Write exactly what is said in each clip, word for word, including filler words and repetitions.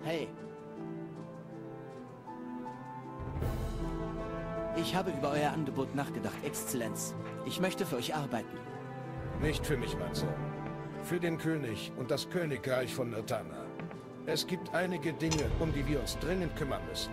Hey. Ich habe über euer Angebot nachgedacht, Exzellenz. Ich möchte für euch arbeiten. Nicht für mich, mein Sohn. Für den König und das Königreich von Nirtana. Es gibt einige Dinge, um die wir uns dringend kümmern müssen.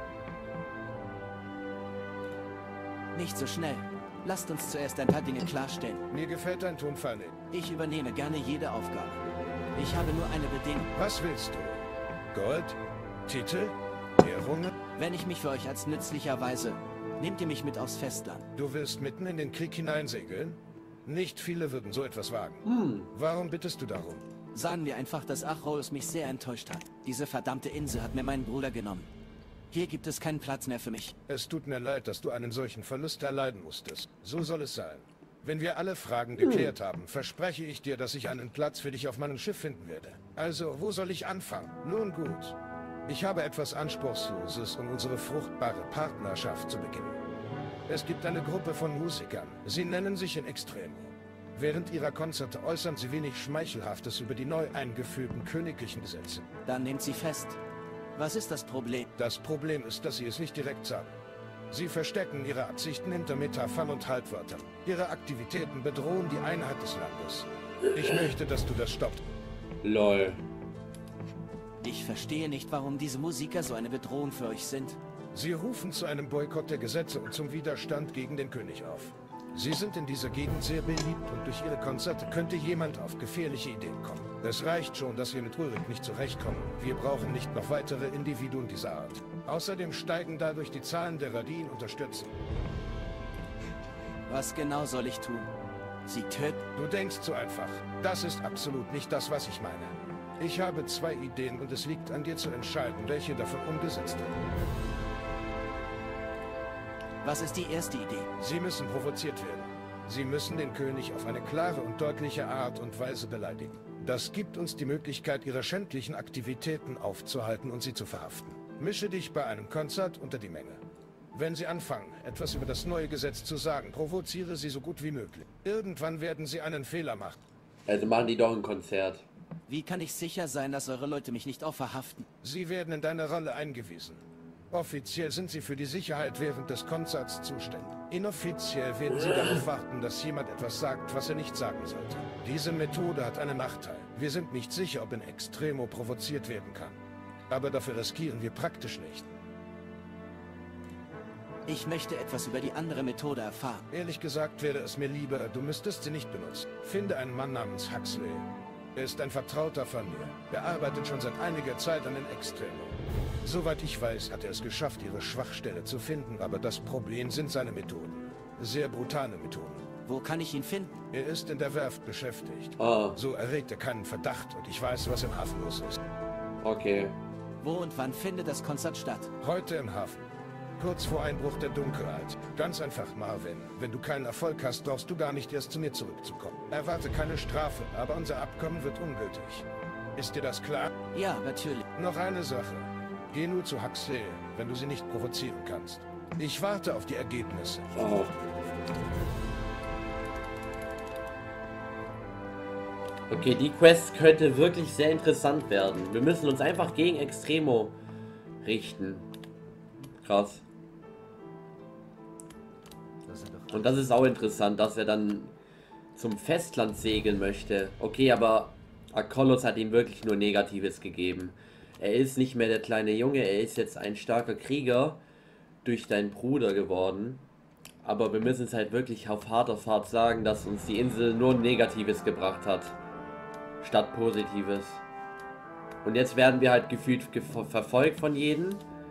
Nicht so schnell. Lasst uns zuerst ein paar Dinge klarstellen. Mir gefällt dein Tonfall nicht. Ich übernehme gerne jede Aufgabe. Ich habe nur eine Bedingung. Was willst du? Gold? Titel? Ehrungen? Wenn ich mich für euch als nützlich erweise, nehmt ihr mich mit aufs Festland. Du willst mitten in den Krieg hineinsegeln? Nicht viele würden so etwas wagen. Hm. Warum bittest du darum? Sagen wir einfach, dass Achrolus mich sehr enttäuscht hat. Diese verdammte Insel hat mir meinen Bruder genommen. Hier gibt es keinen Platz mehr für mich. Es tut mir leid, dass du einen solchen Verlust erleiden musstest. So soll es sein. Wenn wir alle Fragen geklärt hm. haben, verspreche ich dir, dass ich einen Platz für dich auf meinem Schiff finden werde. Also, wo soll ich anfangen? Nun gut. Ich habe etwas Anspruchsloses, um unsere fruchtbare Partnerschaft zu beginnen. Es gibt eine Gruppe von Musikern. Sie nennen sich in Extremo. Während ihrer Konzerte äußern sie wenig Schmeichelhaftes über die neu eingeführten königlichen Gesetze. Dann nehmt sie fest. Was ist das Problem? Das Problem ist, dass sie es nicht direkt sagen. Sie verstecken ihre Absichten hinter Metaphern und Halbwörtern. Ihre Aktivitäten bedrohen die Einheit des Landes. Ich möchte, dass du das stoppst. Lol. Ich verstehe nicht, warum diese Musiker so eine Bedrohung für euch sind. Sie rufen zu einem Boykott der Gesetze und zum Widerstand gegen den König auf. Sie sind in dieser Gegend sehr beliebt und durch ihre Konzerte könnte jemand auf gefährliche Ideen kommen. Es reicht schon, dass wir mit Ulrich nicht zurechtkommen. Wir brauchen nicht noch weitere Individuen dieser Art. Außerdem steigen dadurch die Zahlen derer, die ihn unterstützen. Was genau soll ich tun? Sie töten? Du denkst zu einfach. Das ist absolut nicht das, was ich meine. Ich habe zwei Ideen und es liegt an dir zu entscheiden, welche davon umgesetzt werden. Was ist die erste Idee? Sie müssen provoziert werden. Sie müssen den König auf eine klare und deutliche Art und Weise beleidigen. Das gibt uns die Möglichkeit, ihre schändlichen Aktivitäten aufzuhalten und sie zu verhaften. Mische dich bei einem Konzert unter die Menge. Wenn sie anfangen, etwas über das neue Gesetz zu sagen, provoziere sie so gut wie möglich. Irgendwann werden sie einen Fehler machen. Also machen die doch ein Konzert. Wie kann ich sicher sein, dass eure Leute mich nicht auch verhaften? Sie werden in deine Rolle eingewiesen. Offiziell sind sie für die Sicherheit während des Konzerts zuständig. Inoffiziell werden sie darauf warten, dass jemand etwas sagt, was er nicht sagen sollte. Diese Methode hat einen Nachteil. Wir sind nicht sicher, ob in Extremo provoziert werden kann. Aber dafür riskieren wir praktisch nicht. Ich möchte etwas über die andere Methode erfahren. Ehrlich gesagt wäre es mir lieber, du müsstest sie nicht benutzen. Finde einen Mann namens Huxley. Er ist ein Vertrauter von mir. Er arbeitet schon seit einiger Zeit an den Extremo. Soweit ich weiß, hat er es geschafft, ihre Schwachstelle zu finden, aber das Problem sind seine Methoden. Sehr brutale Methoden. Wo kann ich ihn finden? Er ist in der Werft beschäftigt. Ah. So erregt er keinen Verdacht und ich weiß, was im Hafen los ist. Okay. Wo und wann findet das Konzert statt? Heute im Hafen. Kurz vor Einbruch der Dunkelheit. Ganz einfach, Marvin. Wenn du keinen Erfolg hast, brauchst du gar nicht erst zu mir zurückzukommen. Erwarte keine Strafe, aber unser Abkommen wird ungültig. Ist dir das klar? Ja, natürlich. Noch eine Sache. Geh nur zu Huxley, wenn du sie nicht provozieren kannst. Ich warte auf die Ergebnisse. Oh. Okay, die Quest könnte wirklich sehr interessant werden. Wir müssen uns einfach gegen Extremo richten. Krass. Und das ist auch interessant, dass er dann zum Festland segeln möchte. Okay, aber Akolos hat ihm wirklich nur Negatives gegeben. Er ist nicht mehr der kleine Junge, er ist jetzt ein starker Krieger durch deinen Bruder geworden. Aber wir müssen es halt wirklich auf harter Fahrt sagen, dass uns die Insel nur Negatives gebracht hat, statt Positives. Und jetzt werden wir halt gefühlt verfolgt von jedem.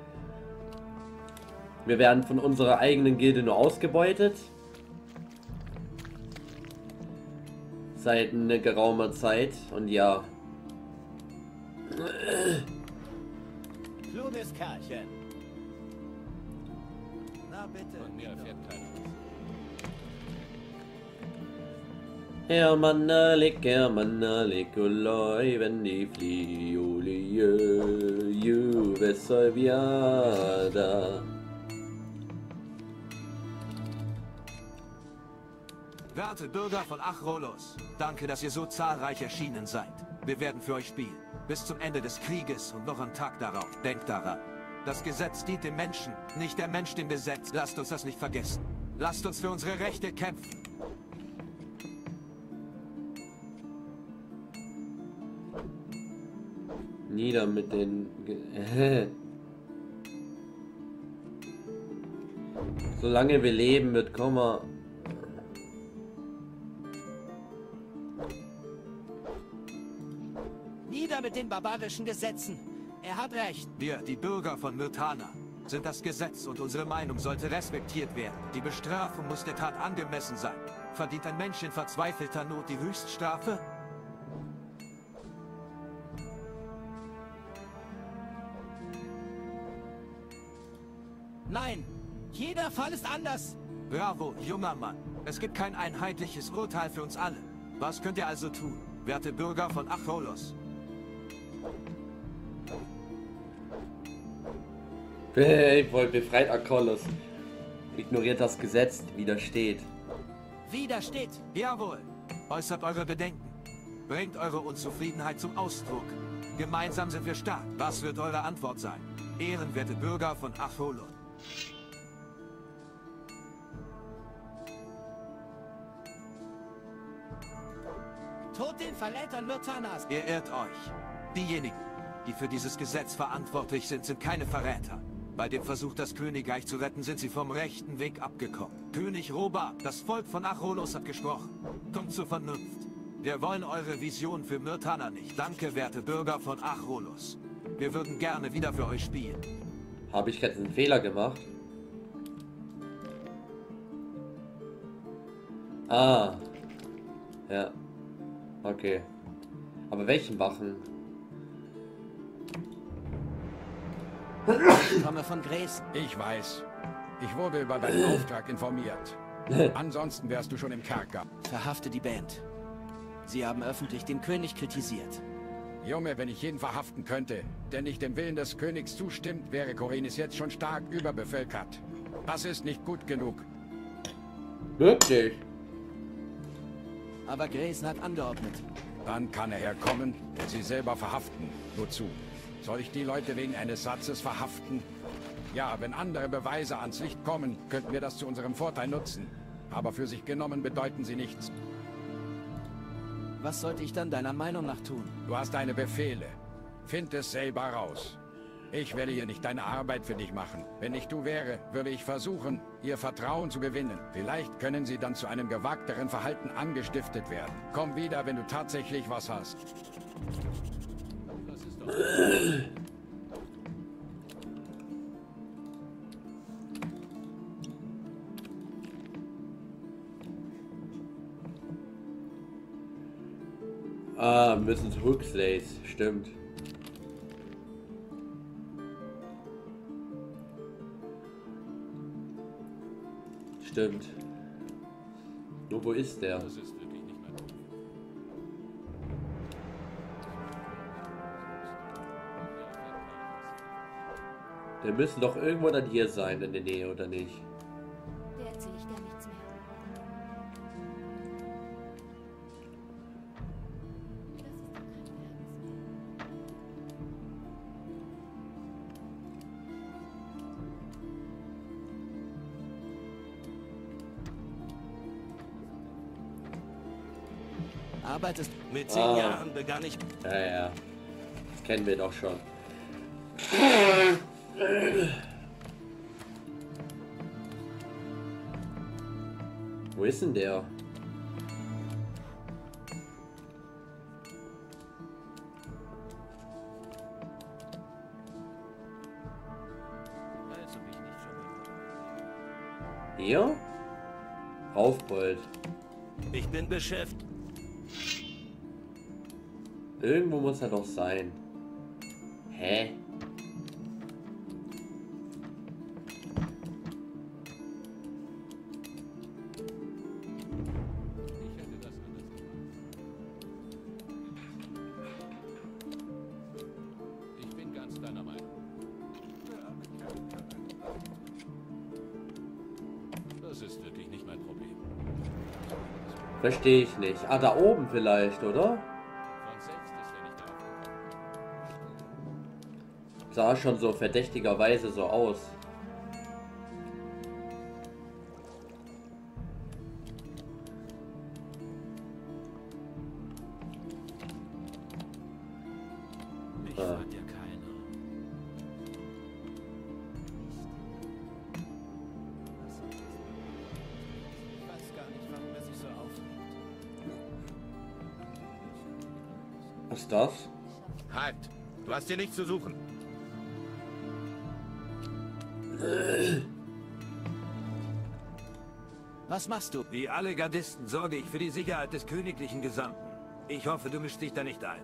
Wir werden von unserer eigenen Gilde nur ausgebeutet. Seit einer geraumer Zeit. Und ja. Kluges Kerlchen. Na bitte. Von mir erfährt keiner. Hermannalik, Hermannalik, Oloi, wenn die Fliolie, Juve Solviada. Werte Bürger von Achrolus, danke, dass ihr so zahlreich erschienen seid. Wir werden für euch spielen. Bis zum Ende des Krieges und noch am Tag darauf. Denkt daran. Das Gesetz dient dem Menschen, nicht der Mensch dem Gesetz. Lasst uns das nicht vergessen. Lasst uns für unsere Rechte kämpfen. Nieder mit den... Ge Solange wir leben, wird kommen. Nieder mit den barbarischen Gesetzen. Er hat recht. Wir, die Bürger von Myrtana, sind das Gesetz und unsere Meinung sollte respektiert werden. Die Bestrafung muss der Tat angemessen sein. Verdient ein Mensch in verzweifelter Not die Höchststrafe? Nein, jeder Fall ist anders. Bravo, junger Mann. Es gibt kein einheitliches Urteil für uns alle. Was könnt ihr also tun, werte Bürger von Acholos? Ich wollte befreit Acholos. Ignoriert das Gesetz, widersteht. Widersteht. Jawohl. Äußert eure Bedenken. Bringt eure Unzufriedenheit zum Ausdruck. Gemeinsam sind wir stark. Was wird eure Antwort sein? Ehrenwerte Bürger von Acholos. Tod den Verrätern Myrtanas. Ihr irrt euch. Diejenigen, die für dieses Gesetz verantwortlich sind, sind keine Verräter. Bei dem Versuch, das Königreich zu retten, sind sie vom rechten Weg abgekommen. König Roba, das Volk von Acholos hat gesprochen. Kommt zur Vernunft. Wir wollen eure Vision für Myrtana nicht. Danke, werte Bürger von Acholos. Wir würden gerne wieder für euch spielen. Habe ich jetzt einen Fehler gemacht? Ah. Ja. Okay. Aber welchen Wachen? Ich komme von Gräß. Ich weiß. Ich wurde über deinen Auftrag informiert. Ansonsten wärst du schon im Kerker. Verhafte die Band. Sie haben öffentlich den König kritisiert. Junge, wenn ich jeden verhaften könnte, der nicht dem Willen des Königs zustimmt, wäre Korinis jetzt schon stark überbevölkert. Das ist nicht gut genug. Wirklich? Aber Gräßen hat angeordnet. Dann kann er herkommen und sie selber verhaften. Wozu? Soll ich die Leute wegen eines Satzes verhaften? Ja, wenn andere Beweise ans Licht kommen, könnten wir das zu unserem Vorteil nutzen. Aber für sich genommen bedeuten sie nichts. Was sollte ich dann deiner Meinung nach tun? Du hast deine Befehle. Find es selber raus. Ich werde hier nicht deine Arbeit für dich machen. Wenn ich du wäre, würde ich versuchen, ihr Vertrauen zu gewinnen. Vielleicht können sie dann zu einem gewagteren Verhalten angestiftet werden. Komm wieder, wenn du tatsächlich was hast. Das ist doch... Ah, müssen zu Huxleys, stimmt. Stimmt. Nur wo ist der? Das ist wirklich nicht mehr gut. Der müssen doch irgendwo dann hier sein in der Nähe, oder nicht? Der erzähle ich dir nichts mehr. Arbeitest... Mit zehn Ah. Jahren begann ich... Ja, ja. Das kennen wir doch schon. Wo ist denn der? Also mich nicht verwundert. Hier? Raufbold. Ich bin beschäftigt. Irgendwo muss er doch sein. Hä? Ich hätte das anders gemacht. Ich bin ganz deiner Meinung. Das ist wirklich nicht mein Problem. Verstehe ich nicht. Ah, da oben vielleicht, oder? Von selbst ist, wenn ich darauf gekommen. Sah schon so verdächtigerweise so aus. Mich Ah. fragt ja keiner. Ich weiß gar nicht, warum er sich so aufregt. Was ist das? Halt! Du hast hier nichts zu suchen. Was machst du? Wie alle Gardisten sorge ich für die Sicherheit des königlichen Gesandten. Ich hoffe, du mischst dich da nicht ein.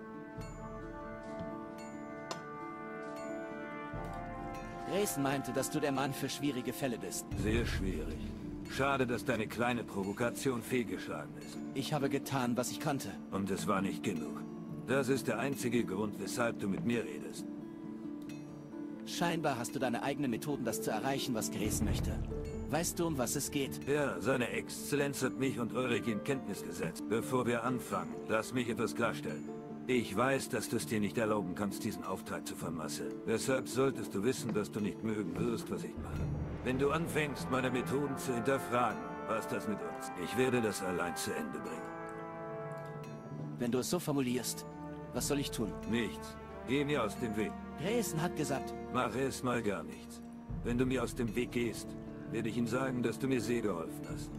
Grayson meinte, dass du der Mann für schwierige Fälle bist. Sehr schwierig. Schade, dass deine kleine Provokation fehlgeschlagen ist. Ich habe getan, was ich konnte. Und es war nicht genug. Das ist der einzige Grund, weshalb du mit mir redest. Scheinbar hast du deine eigenen Methoden, das zu erreichen, was Grayson möchte. Weißt du, um was es geht? Ja, seine Exzellenz hat mich und Ulrich in Kenntnis gesetzt. Bevor wir anfangen, lass mich etwas klarstellen. Ich weiß, dass du es dir nicht erlauben kannst, diesen Auftrag zu vermasseln. Deshalb solltest du wissen, dass du nicht mögen wirst, was ich mache. Wenn du anfängst, meine Methoden zu hinterfragen, war's das mit uns. Ich werde das allein zu Ende bringen. Wenn du es so formulierst, was soll ich tun? Nichts. Geh mir aus dem Weg. Grayson hat gesagt, Mache es mal gar nichts. Wenn du mir aus dem Weg gehst, werde ich ihm sagen, dass du mir sehr geholfen hast.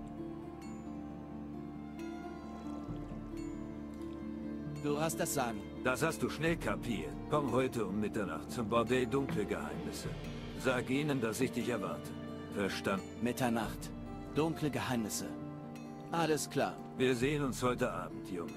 du hast das Sagen. Das hast du schnell kapiert. Komm heute um Mitternacht zum Bordell Dunkle Geheimnisse. Sag ihnen, dass ich dich erwarte. Verstanden? Mitternacht. Dunkle Geheimnisse. Alles klar. Wir sehen uns heute Abend, Junge.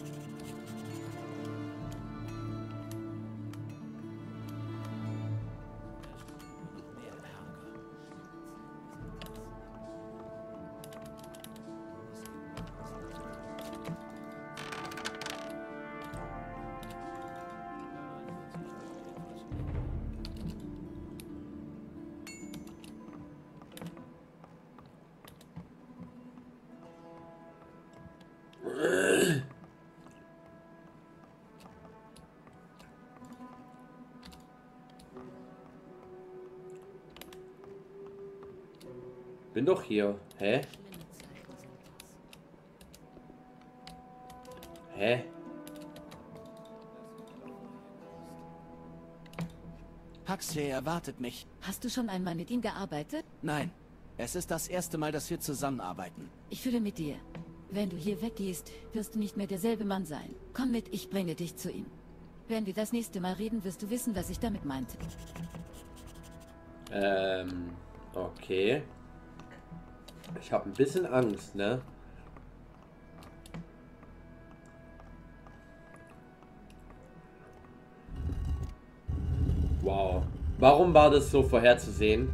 Bin doch hier. Hä? Hä? Huxley erwartet mich. Hast du schon einmal mit ihm gearbeitet? Nein, es ist das erste Mal, dass wir zusammenarbeiten. Ich fühle mit dir. Wenn du hier weggehst, wirst du nicht mehr derselbe Mann sein. Komm mit, ich bringe dich zu ihm. Wenn wir das nächste Mal reden, wirst du wissen, was ich damit meinte. Ähm, okay. Ich habe ein bisschen Angst, ne? Wow. Warum war das so vorherzusehen?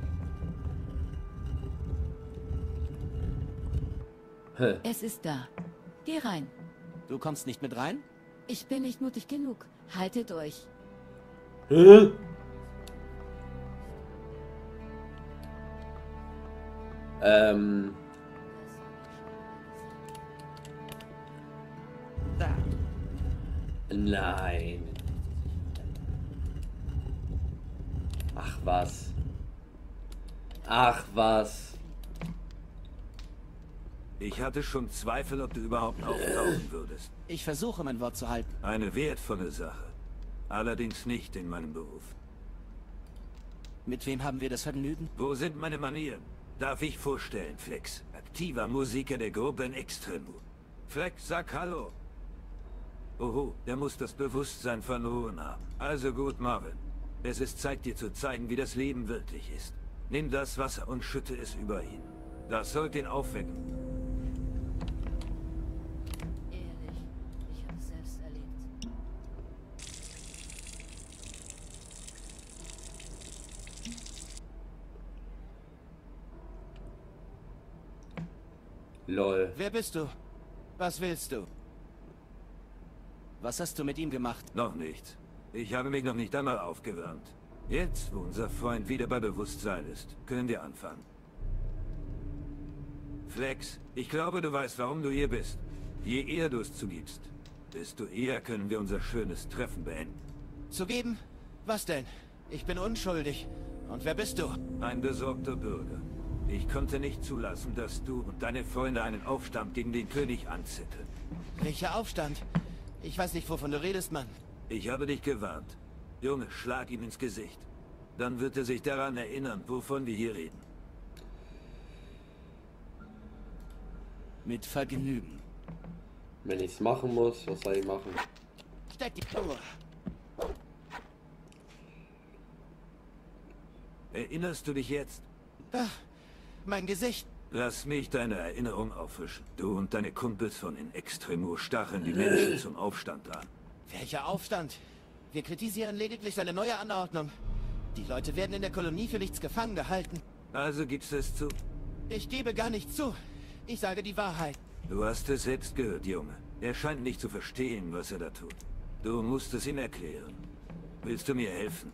Hä? Es ist da. Geh rein. Du kommst nicht mit rein? Ich bin nicht mutig genug. Haltet euch. Hä? Ähm. Da. Nein. Ach was. Ach was. Ich hatte schon Zweifel, ob du überhaupt auftauchen würdest. Ich versuche, mein Wort zu halten. Eine wertvolle Sache. Allerdings nicht in meinem Beruf. Mit wem haben wir das Vergnügen? Wo sind meine Manieren? Darf ich vorstellen, Flex? Aktiver Musiker der Gruppe in Extremo. Flex, sag Hallo. Oho, der muss das Bewusstsein verloren haben. Also gut, Marvin. Es ist Zeit, dir zu zeigen, wie das Leben wirklich ist. Nimm das Wasser und schütte es über ihn. Das sollte ihn aufwecken. Ehrlich, ich habe es selbst erlebt. Lol. Wer bist du? Was willst du? Was hast du mit ihm gemacht? Noch nicht. Ich habe mich noch nicht einmal aufgewärmt. Jetzt, wo unser Freund wieder bei Bewusstsein ist, können wir anfangen. Flex, ich glaube, du weißt, warum du hier bist. Je eher du es zugibst, desto eher können wir unser schönes Treffen beenden. Zugeben? Was denn? Ich bin unschuldig. Und wer bist du? Ein besorgter Bürger. Ich konnte nicht zulassen, dass du und deine Freunde einen Aufstand gegen den König anzetteln. Welcher Aufstand? Ich weiß nicht, wovon du redest, Mann. Ich habe dich gewarnt. Junge, schlag ihm ins Gesicht. Dann wird er sich daran erinnern, wovon wir hier reden. Mit Vergnügen. Wenn ich es machen muss, was soll ich machen? Steck die Uhr. Erinnerst du dich jetzt? Ach, mein Gesicht. Lass mich deine Erinnerung auffrischen. Du und deine Kumpels von in Extremo stacheln die Menschen zum Aufstand an. Welcher Aufstand? Wir kritisieren lediglich seine neue Anordnung. Die Leute werden in der Kolonie für nichts gefangen gehalten. Also gibst es zu? Ich gebe gar nichts zu. Ich sage die Wahrheit. Du hast es selbst gehört, Junge. Er scheint nicht zu verstehen, was er da tut. Du musst es ihm erklären. Willst du mir helfen?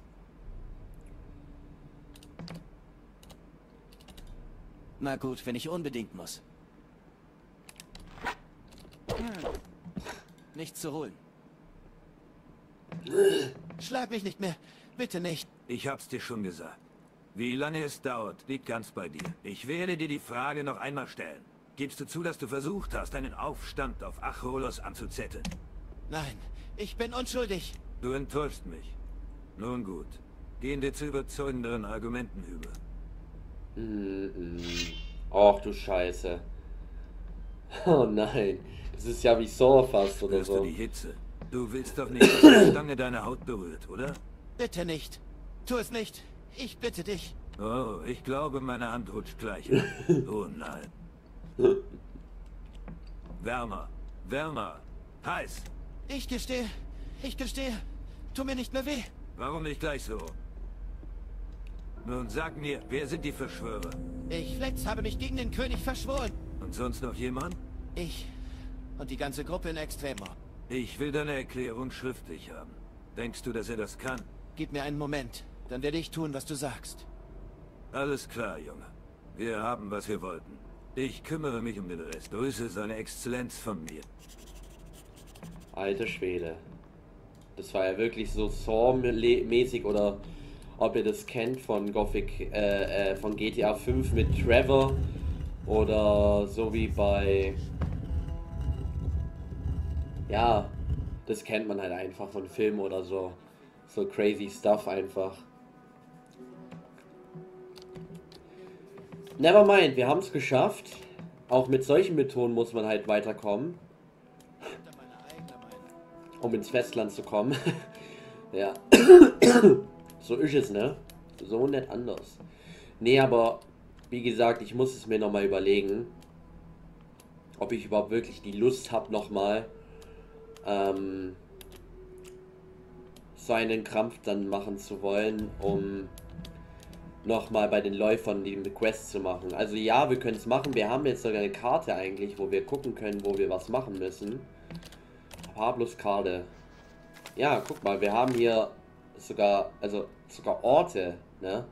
Na gut, wenn ich unbedingt muss. Nichts zu holen. Schlag mich nicht mehr. Bitte nicht. Ich hab's dir schon gesagt. Wie lange es dauert, liegt ganz bei dir. Ich werde dir die Frage noch einmal stellen. Gibst du zu, dass du versucht hast, einen Aufstand auf Acholos anzuzetteln? Nein, ich bin unschuldig. Du enttäuschst mich. Nun gut. Gehen wir zu überzeugenderen Argumenten über. Mm -mm. Ach du Scheiße. Oh nein. Das ist ja wie Saw fast oder Hörst du so. die Hitze? Du willst doch nicht, dass die Stange deine Haut berührt, oder? Bitte nicht. Tu es nicht. Ich bitte dich. Oh, ich glaube, meine Hand rutscht gleich an. Oh nein. Wärmer. Wärmer. Heiß. Ich gestehe. Ich gestehe. Tu mir nicht mehr weh. Warum nicht gleich so? Nun sag mir, wer sind die Verschwörer? Ich, Flex, habe mich gegen den König verschworen. Und sonst noch jemand? Ich und die ganze Gruppe in Extremo. Ich will deine Erklärung schriftlich haben. Denkst du, dass er das kann? Gib mir einen Moment, dann werde ich tun, was du sagst. Alles klar, Junge. Wir haben, was wir wollten. Ich kümmere mich um den Rest. Grüße seine Exzellenz von mir. Alter Schwede. Das war ja wirklich so Saw-mäßig, oder ob ihr das kennt von Gothic, äh, äh, von G T A fünf mit Trevor, oder so wie bei, ja, das kennt man halt einfach von Filmen oder so, so crazy stuff einfach. Nevermind, wir haben es geschafft. Auch mit solchen Methoden muss man halt weiterkommen, um ins Festland zu kommen. Ja. So ist es, ne? So nicht anders. Nee, aber wie gesagt, ich muss es mir nochmal überlegen, ob ich überhaupt wirklich die Lust habe, nochmal ähm, so einen Krampf dann machen zu wollen, um nochmal bei den Läufern die Quest zu machen. Also ja, wir können es machen. Wir haben jetzt sogar eine Karte eigentlich, wo wir gucken können, wo wir was machen müssen. Pablos Karte. Ja, guck mal, wir haben hier sogar, also sogar Orte, ne?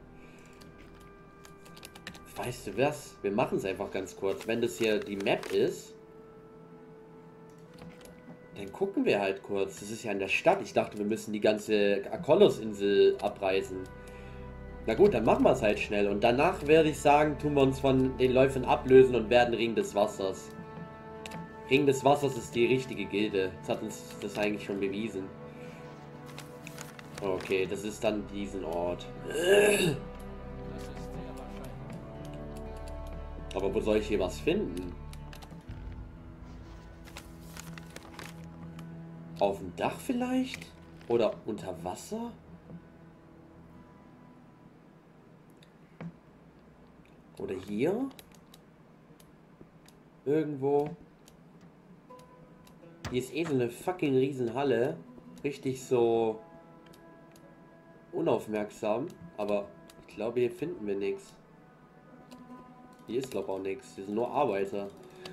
Weißt du was? Wir machen es einfach ganz kurz. Wenn das hier die Map ist, dann gucken wir halt kurz. Das ist ja in der Stadt. Ich dachte, wir müssen die ganze Akolos-Insel abreißen. Na gut, dann machen wir es halt schnell. Und danach werde ich sagen, tun wir uns von den Läufern ablösen und werden Ring des Wassers. Ring des Wassers ist die richtige Gilde. Das hat uns das eigentlich schon bewiesen. Okay, das ist dann diesen Ort. Aber wo soll ich hier was finden? Auf dem Dach vielleicht? Oder unter Wasser? Oder hier? Irgendwo? Hier ist eh so eine fucking Riesenhalle. Richtig so unaufmerksam. Aber ich glaube, hier finden wir nichts. Hier ist glaube ich auch nichts. Hier sind nur Arbeiter.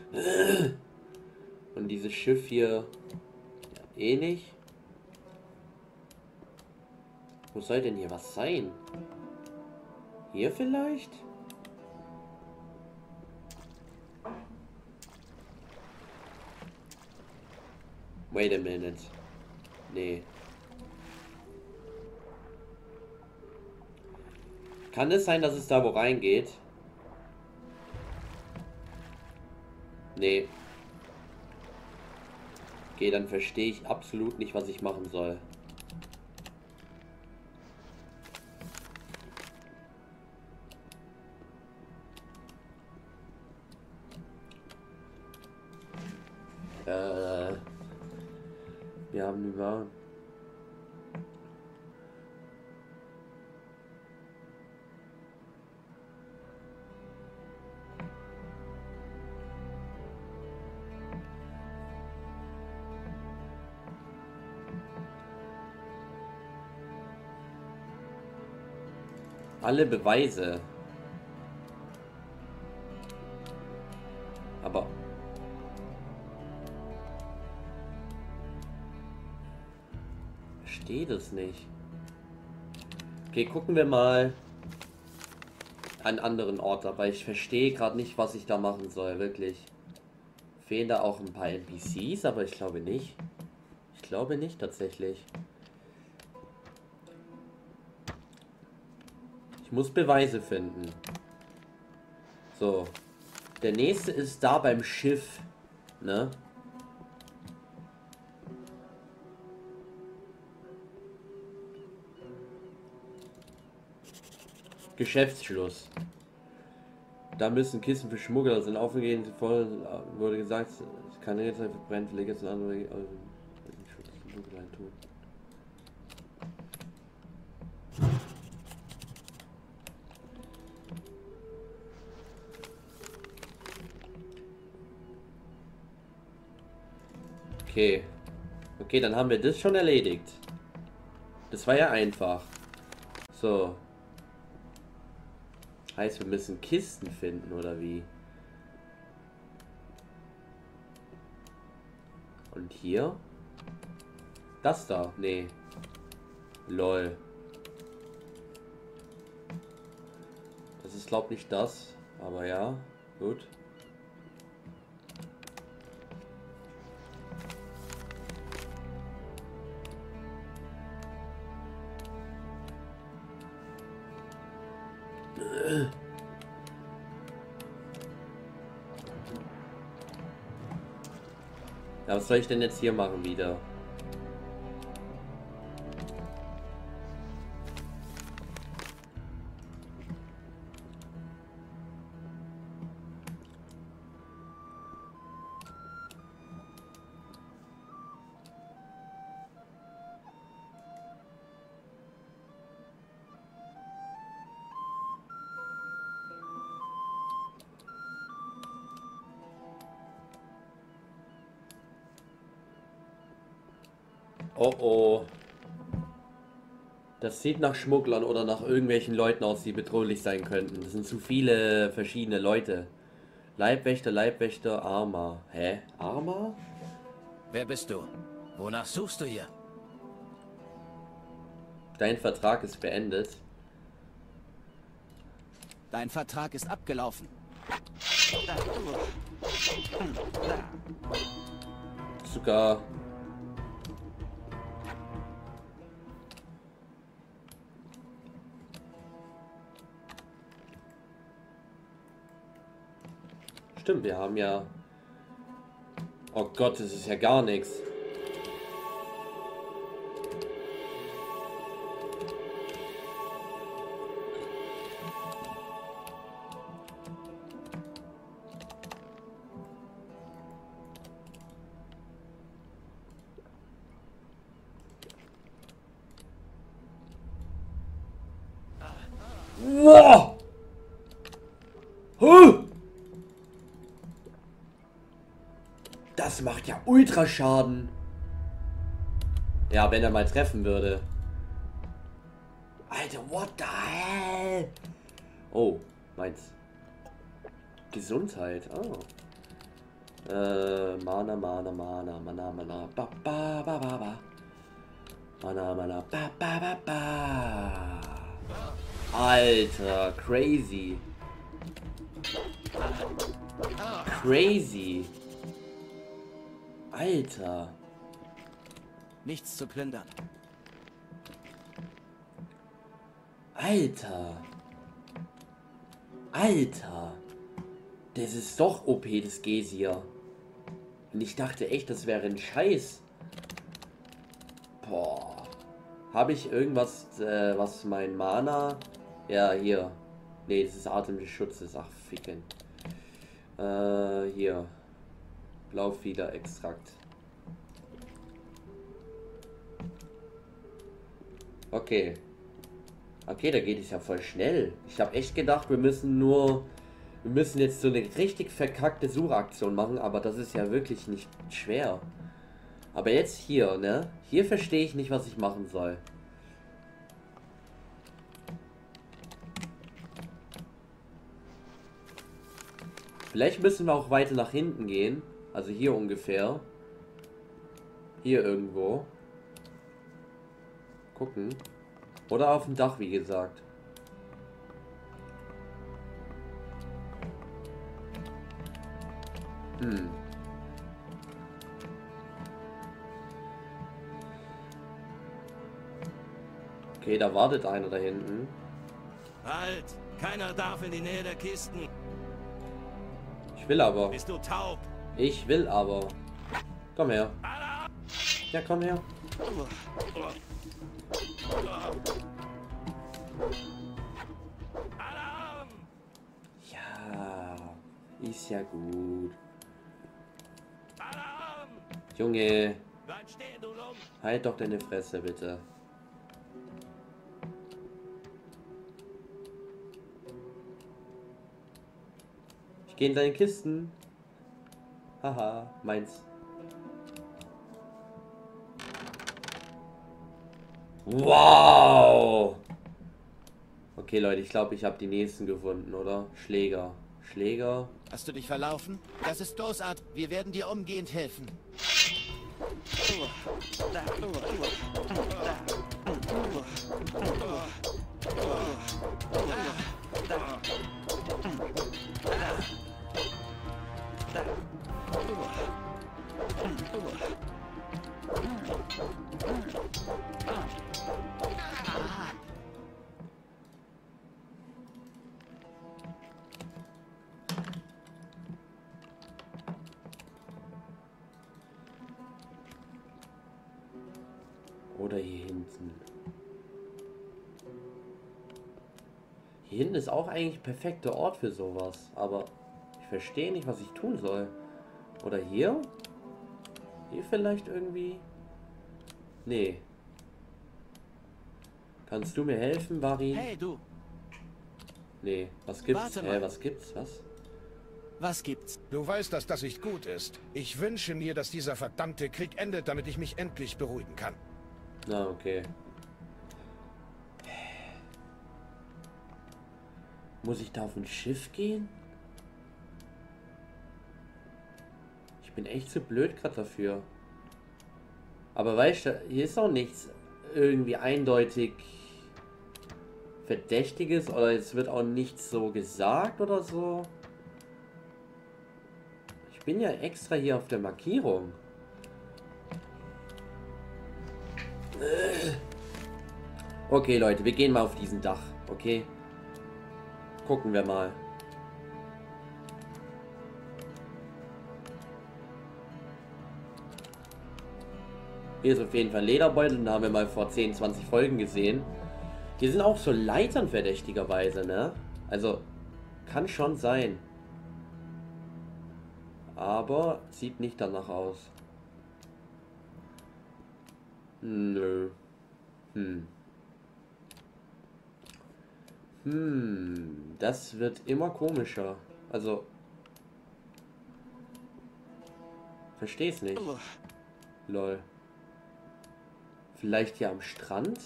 Und dieses Schiff hier ja, eh nicht. Wo soll denn hier was sein? Hier vielleicht? Wait a minute. Nee. Kann es sein, dass es da wo reingeht? Nee. Okay, dann verstehe ich absolut nicht, was ich machen soll. Äh, wir haben über... alle Beweise. Aber verstehe das nicht. Okay, gucken wir mal an einen anderen Ort, aber ich verstehe gerade nicht, was ich da machen soll, wirklich. Fehlen da auch ein paar N P Cs, aber ich glaube nicht. Ich glaube nicht tatsächlich. Ich muss Beweise finden. So. Der nächste ist da beim Schiff. Ne? Geschäftsschluss. Da müssen Kisten für Schmuggler sind aufgegeben. Voll wurde gesagt, es kann jetzt verbrennen, vielleicht jetzt andere also, tun. Okay. Okay, dann haben wir das schon erledigt. Das war ja einfach. So. Heißt, wir müssen Kisten finden, oder wie? Und hier? Das da? Nee. Lol. Das ist, glaub nicht das. Aber ja. Gut. Ja, was soll ich denn jetzt hier machen wieder? Oh oh. Das sieht nach Schmugglern oder nach irgendwelchen Leuten aus, die bedrohlich sein könnten. Das sind zu viele verschiedene Leute. Leibwächter, Leibwächter, Arma. Hä? Arma? Wer bist du? Wonach suchst du hier? Dein Vertrag ist beendet. Dein Vertrag ist abgelaufen. Sogar... Stimmt, wir haben ja... Oh Gott, das ist ja gar nichts. Wow! Huh! Das macht ja Ultraschaden. Ja, wenn er mal treffen würde. Alter, what the hell? Oh, meins. Gesundheit, oh. Äh, Mana, Mana, Mana, Mana, Mana, ba, ba, ba, ba, ba. Mana, Mana, ba, ba, ba, ba. Alter, crazy. Crazy. Alter. Nichts zu plündern. Alter. Alter. Das ist doch O P, das Geysir. Und ich dachte echt, das wäre ein Scheiß. Boah. Habe ich irgendwas, äh, was mein Mana... Ja, hier. Nee, das ist Atem des Schutzes. Ach, ficken. Äh, hier. Blauflieder-Extrakt. Okay. Okay, da geht es ja voll schnell. Ich habe echt gedacht, wir müssen nur... Wir müssen jetzt so eine richtig verkackte Suchaktion machen, aber das ist ja wirklich nicht schwer. Aber jetzt hier, ne? Hier verstehe ich nicht, was ich machen soll. Vielleicht müssen wir auch weiter nach hinten gehen. Also hier ungefähr. Hier irgendwo. Gucken. Oder auf dem Dach, wie gesagt. Hm. Okay, da wartet einer da hinten. Halt! Keiner darf in die Nähe der Kisten. Ich will aber. Bist du taub? Ich will aber. Komm her. Ja, komm her. Alarm! Ja, ist ja gut. Alarm! Junge, Bleib stehen, du Lump! halt doch deine Fresse, bitte. Ich gehe in deine Kisten. Haha, meins. Wow! Okay, Leute, ich glaube, ich habe die nächsten gefunden, oder? Schläger. Schläger. Hast du dich verlaufen? Das ist großartig. Wir werden dir umgehend helfen. Oder hier hinten. Hier hinten ist auch eigentlich perfekter Ort für sowas. Aber ich verstehe nicht, was ich tun soll. Oder hier? Hier vielleicht irgendwie? Nee. Kannst du mir helfen, Barry? Hey, du. Nee. Was gibt's? Warte Hä, mal. was gibt's? Was? Was gibt's? Du weißt, dass das nicht gut ist. Ich wünsche mir, dass dieser verdammte Krieg endet, damit ich mich endlich beruhigen kann. Na, okay. Muss ich da auf ein Schiff gehen? Ich bin echt zu blöd gerade dafür. Aber weißt du, hier ist auch nichts irgendwie eindeutig Verdächtiges oder es wird auch nichts so gesagt oder so. Ich bin ja extra hier auf der Markierung. Okay, Leute, wir gehen mal auf diesen Dach, okay? Gucken wir mal. Hier ist auf jeden Fall ein Lederbeutel, den haben wir mal vor zehn, zwanzig Folgen gesehen. Hier sind auch so Leitern verdächtigerweise, ne? Also, kann schon sein. Aber sieht nicht danach aus. Nö. Hm. Hm. Das wird immer komischer. Also. Versteh's nicht. Lol. Vielleicht hier am Strand?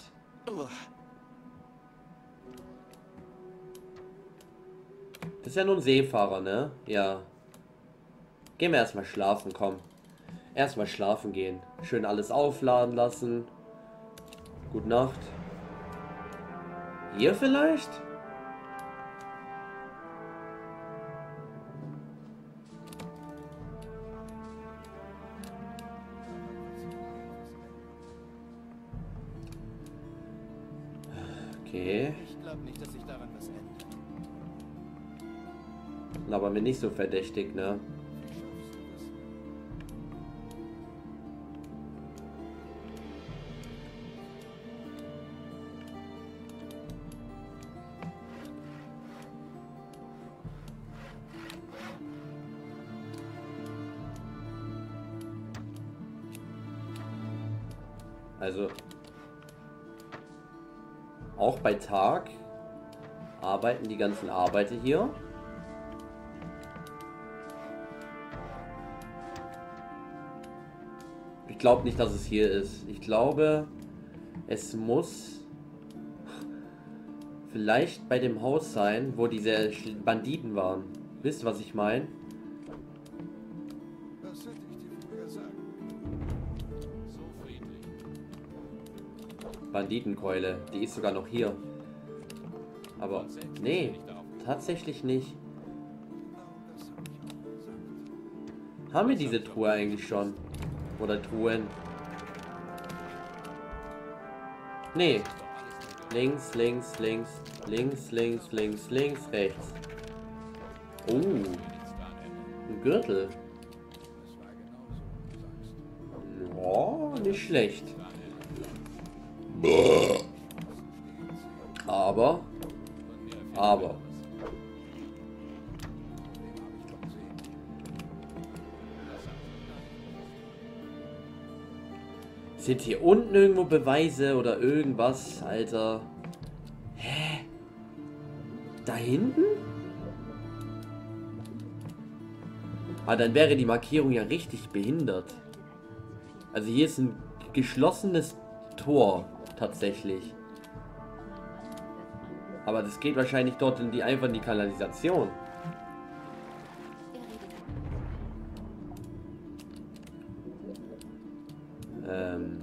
Das ist ja nur ein Seefahrer, ne? Ja. Gehen wir erstmal schlafen, komm. Erstmal schlafen gehen. Schön alles aufladen lassen. Gute Nacht. Hier vielleicht? Okay. Ich glaube nicht, dass sich daran was ändert. aber mir nicht so verdächtig, ne? Also auch bei Tag arbeiten die ganzen Arbeiter hier. Ich glaube nicht, dass es hier ist. Ich glaube, es muss vielleicht bei dem Haus sein, wo diese Banditen waren. Wisst ihr, was ich meine? Das hätte ich dir früher sagen. Banditenkeule, die ist sogar noch hier. Aber nee, tatsächlich nicht. Haben wir diese Truhe eigentlich schon? Oder Truhen? Nee. Links, links, links, links, links, links, links, rechts. Oh. Ein Gürtel. Oh, nicht schlecht. Aber, aber. Sind hier unten irgendwo Beweise oder irgendwas, Alter? Hä? Da hinten? Ah, dann wäre die Markierung ja richtig behindert. Also hier ist ein geschlossenes Tor, tatsächlich. Aber das geht wahrscheinlich dort in die, einfach in die Kanalisation. Ähm.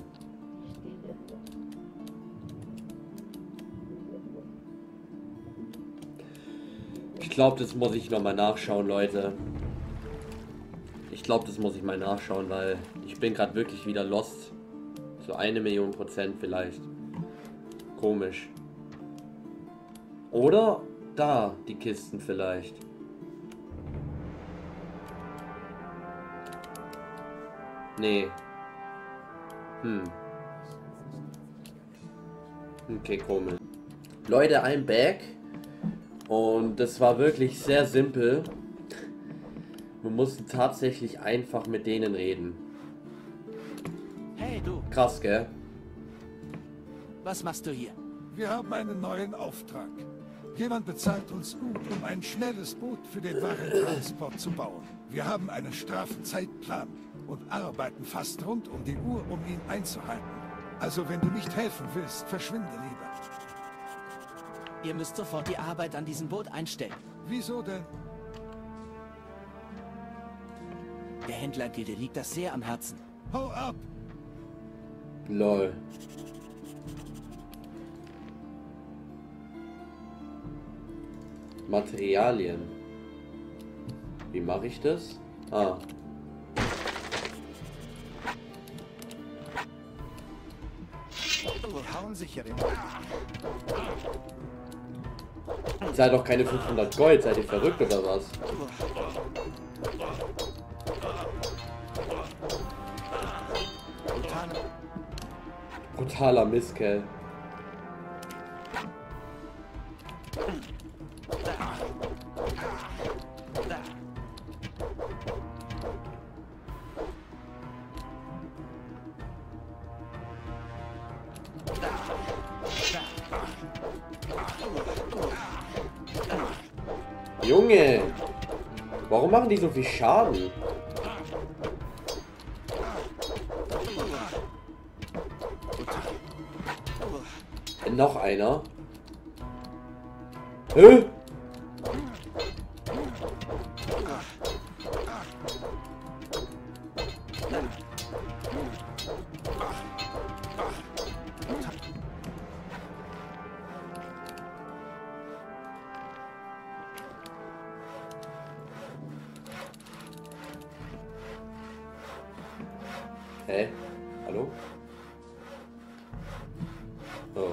Ich glaube, das muss ich nochmal nachschauen, Leute. Ich glaube, das muss ich mal nachschauen, weil ich bin gerade wirklich wieder lost. So eine Million Prozent vielleicht. Komisch. Oder da, die Kisten vielleicht. Nee. Hm. Okay, komisch. Leute, I'm back. Und das war wirklich sehr simpel. Wir mussten tatsächlich einfach mit denen reden. Hey, du. Krass, gell? Was machst du hier? Wir haben einen neuen Auftrag. Jemand bezahlt uns gut, um ein schnelles Boot für den Warentransport zu bauen. Wir haben einen straffen Zeitplan und arbeiten fast rund um die Uhr, um ihn einzuhalten. Also wenn du nicht helfen willst, verschwinde lieber. Ihr müsst sofort die Arbeit an diesem Boot einstellen. Wieso denn? Der Händlergilde liegt das sehr am Herzen. Hau ab! Lol. Materialien. Wie mache ich das? Ah. Hauen sich hier den. Seid doch keine fünfhundert Gold, seid ihr verrückt oder was? Brutaler Misskerl. Junge! Warum machen die so viel Schaden? Äh, noch einer? Hä? Hä? Hallo? Oh.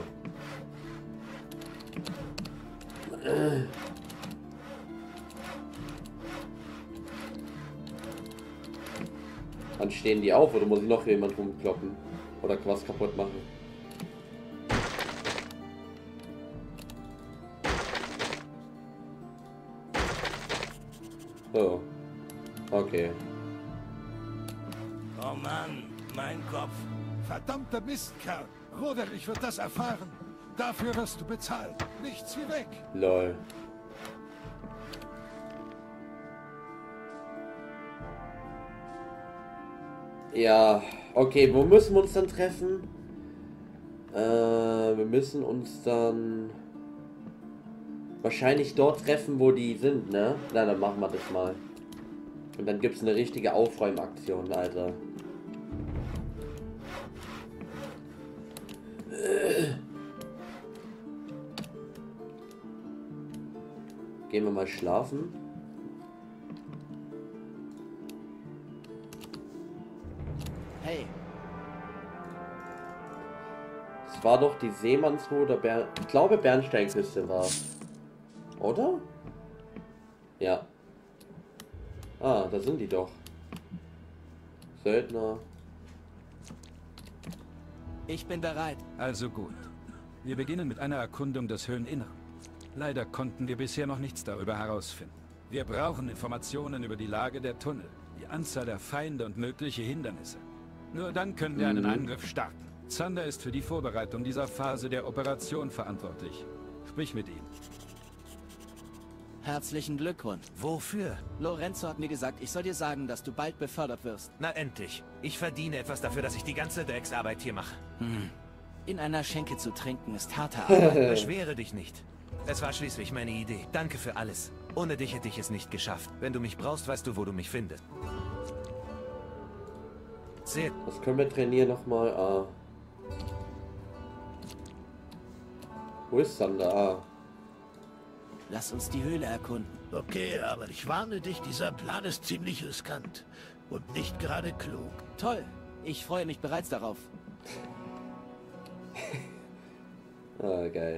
Dann stehen die auf oder muss ich noch jemand rumkloppen? Oder was kaputt machen? So. Okay. Oh Mann, mein Kopf. Verdammter Mistkerl. Roderich wird das erfahren. Dafür wirst du bezahlt. Nichts wie weg. Lol. Ja, okay, wo müssen wir uns dann treffen? Äh, wir müssen uns dann wahrscheinlich dort treffen, wo die sind, ne? Na, dann machen wir das mal. Und dann gibt es eine richtige Aufräumaktion, Alter. Gehen wir mal schlafen. Hey. Es war doch die Seemannsruhe oder Ber ich glaube Bernsteinküste war. Oder? Ja. Ah, da sind die doch. Söldner. Ich bin bereit. Also gut. Wir beginnen mit einer Erkundung des Höhleninneren. Leider konnten wir bisher noch nichts darüber herausfinden. Wir brauchen Informationen über die Lage der Tunnel, die Anzahl der Feinde und mögliche Hindernisse. Nur dann können wir einen Mhm. Angriff starten. Zander ist für die Vorbereitung dieser Phase der Operation verantwortlich. Sprich mit ihm. Herzlichen Glückwunsch. Wofür? Lorenzo hat mir gesagt, ich soll dir sagen, dass du bald befördert wirst. Na endlich. Ich verdiene etwas dafür, dass ich die ganze Drecksarbeit hier mache. Hm. In einer Schenke zu trinken ist harte Arbeit. Beschwere dich nicht. Es war schließlich meine Idee. Danke für alles. Ohne dich hätte ich es nicht geschafft. Wenn du mich brauchst, weißt du, wo du mich findest. Sehr. Was können wir trainieren nochmal? Ah. Wo ist Sander? Ah. Lass uns die Höhle erkunden. Okay, aber ich warne dich, dieser Plan ist ziemlich riskant. Und nicht gerade klug. Toll. Ich freue mich bereits darauf. Ah, geil.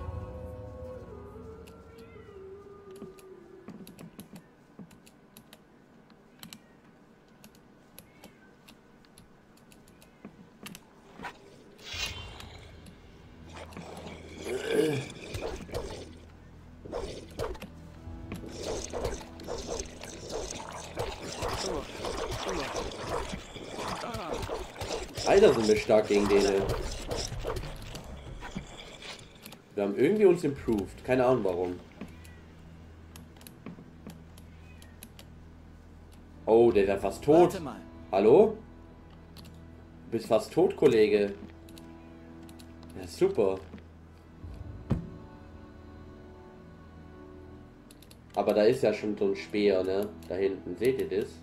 Alter, sind wir stark gegen den. Wir haben irgendwie uns improved. Keine Ahnung warum. Oh, der ist ja fast tot. Warte mal. Hallo? Du bist fast tot, Kollege. Ja, super. Aber da ist ja schon so ein Speer, ne? Da hinten. Seht ihr das?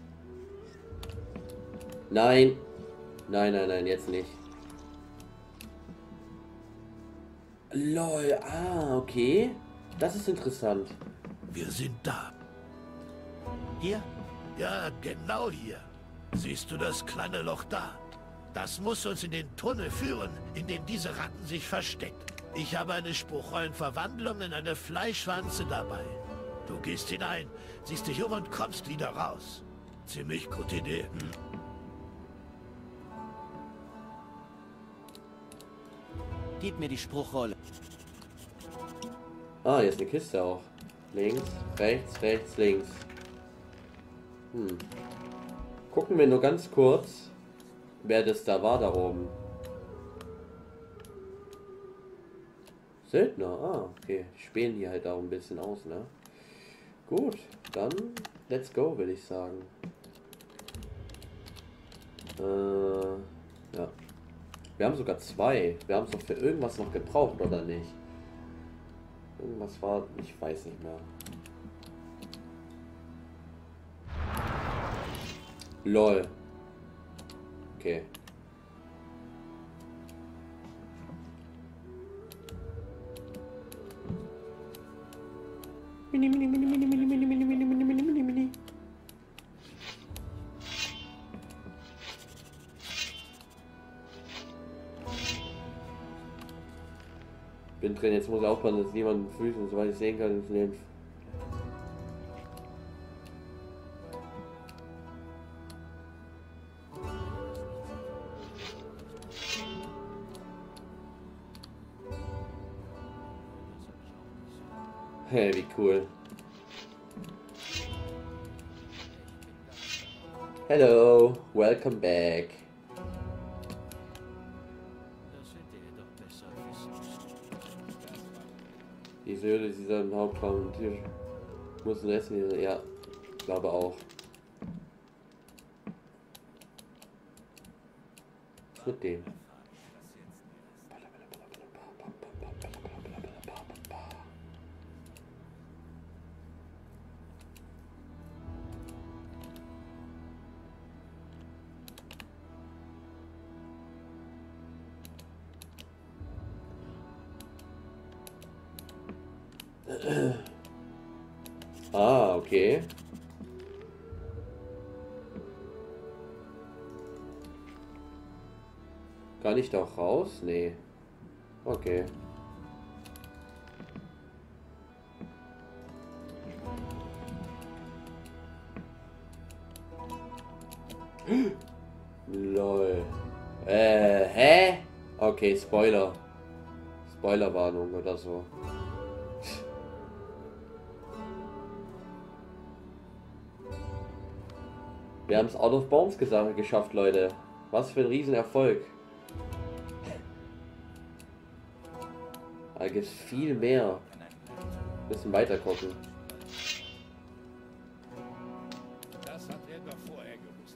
Nein. Nein, nein, nein, jetzt nicht. Lol, ah, okay. Das ist interessant. Wir sind da. Hier? Ja, genau hier. Siehst du das kleine Loch da? Das muss uns in den Tunnel führen, in dem diese Ratten sich verstecken. Ich habe eine Spruchrollenverwandlung in eine Fleischwanze dabei. Du gehst hinein, siehst dich um und kommst wieder raus. Ziemlich gute Idee. Hm? Gib mir die Spruchrolle. Ah, hier ist eine Kiste auch. Links, rechts, rechts, links. Hm. Gucken wir nur ganz kurz, wer das da war da oben. Söldner, ah, okay. Die spielen hier halt auch ein bisschen aus, ne? Gut, dann let's go, würde ich sagen. Äh, ja. Wir haben sogar zwei. Wir haben es doch für irgendwas noch gebraucht, oder nicht? Irgendwas war... Ich weiß nicht mehr. Lol. Okay. Mini, mini, mini, mini, mini, mini, mini, mini, mini, mini, mini, mini. Bin drin, jetzt muss ich aufpassen, dass niemand mit Füßen, soweit ich sehen kann, ins Leben. Hey, wie cool. Hello, welcome back. Die Söhne dieser Hauptraum und Tisch müssen essen. Ja, glaube auch. Was mit dem? Ah, okay. Kann ich doch raus? Nee. Okay. Lol. Äh, hä? Okay, Spoiler. Spoilerwarnung oder so. Wir haben es out of bounds geschafft, Leute. Was für ein Riesenerfolg. Da gibt es viel mehr. Müssen weiter gucken. Das hat er doch vorher gewusst.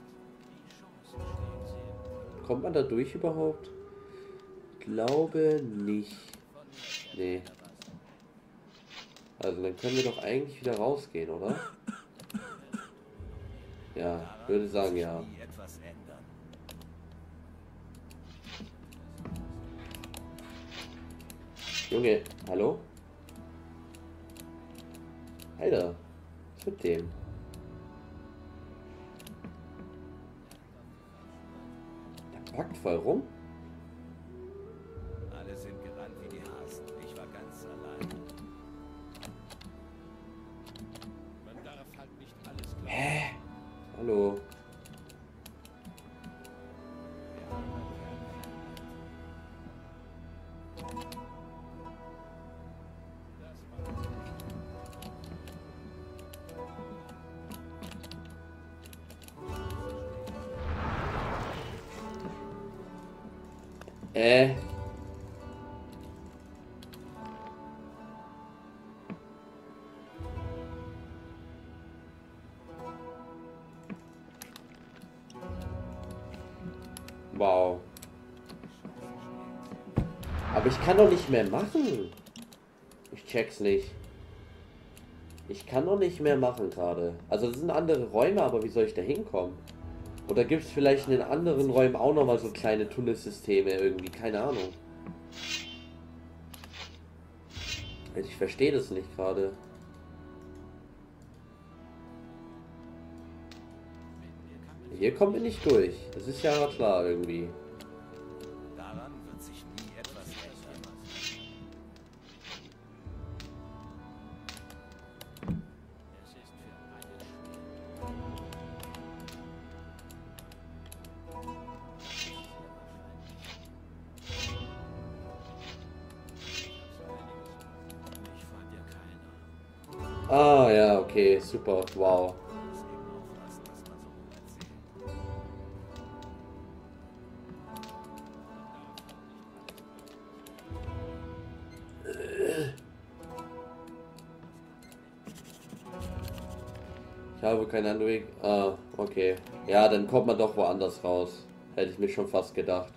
Kommt man da durch überhaupt? Glaube nicht. Nee. Also dann können wir doch eigentlich wieder rausgehen, oder? Ja, würde sagen, ja. Junge, hallo? Alter, was ist mit dem? Der packt voll rum. Alle sind gerannt wie die Hasen. Ich war ganz allein. Man darf halt nicht alles glauben. Hä? Hallo. Äh. Wow. Aber ich kann doch nicht mehr machen. Ich check's nicht. Ich kann doch nicht mehr machen gerade. Also das sind andere Räume, aber wie soll ich da hinkommen? Oder gibt es vielleicht in den anderen Räumen auch nochmal so kleine Tunnelsysteme irgendwie? Keine Ahnung. Ich verstehe das nicht gerade. Hier kommen wir nicht durch. Das ist ja klar irgendwie. Daran wird sich nie etwas ändern. Es ist für alle Ah ja, okay, super, wow. Ich habe keinen anderen Weg. Ah, okay. Ja, dann kommt man doch woanders raus. Hätte ich mir schon fast gedacht.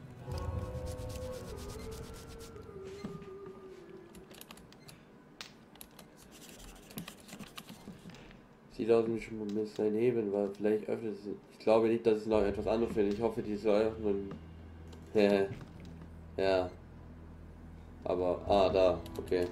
Sieht aus wie schon mit seinen Hebeln, weil vielleicht öffnet es. Ich glaube nicht, dass es noch etwas anderes wird. Ich hoffe, die soll öffnen. Ja. Ja. Aber, ah, da, okay.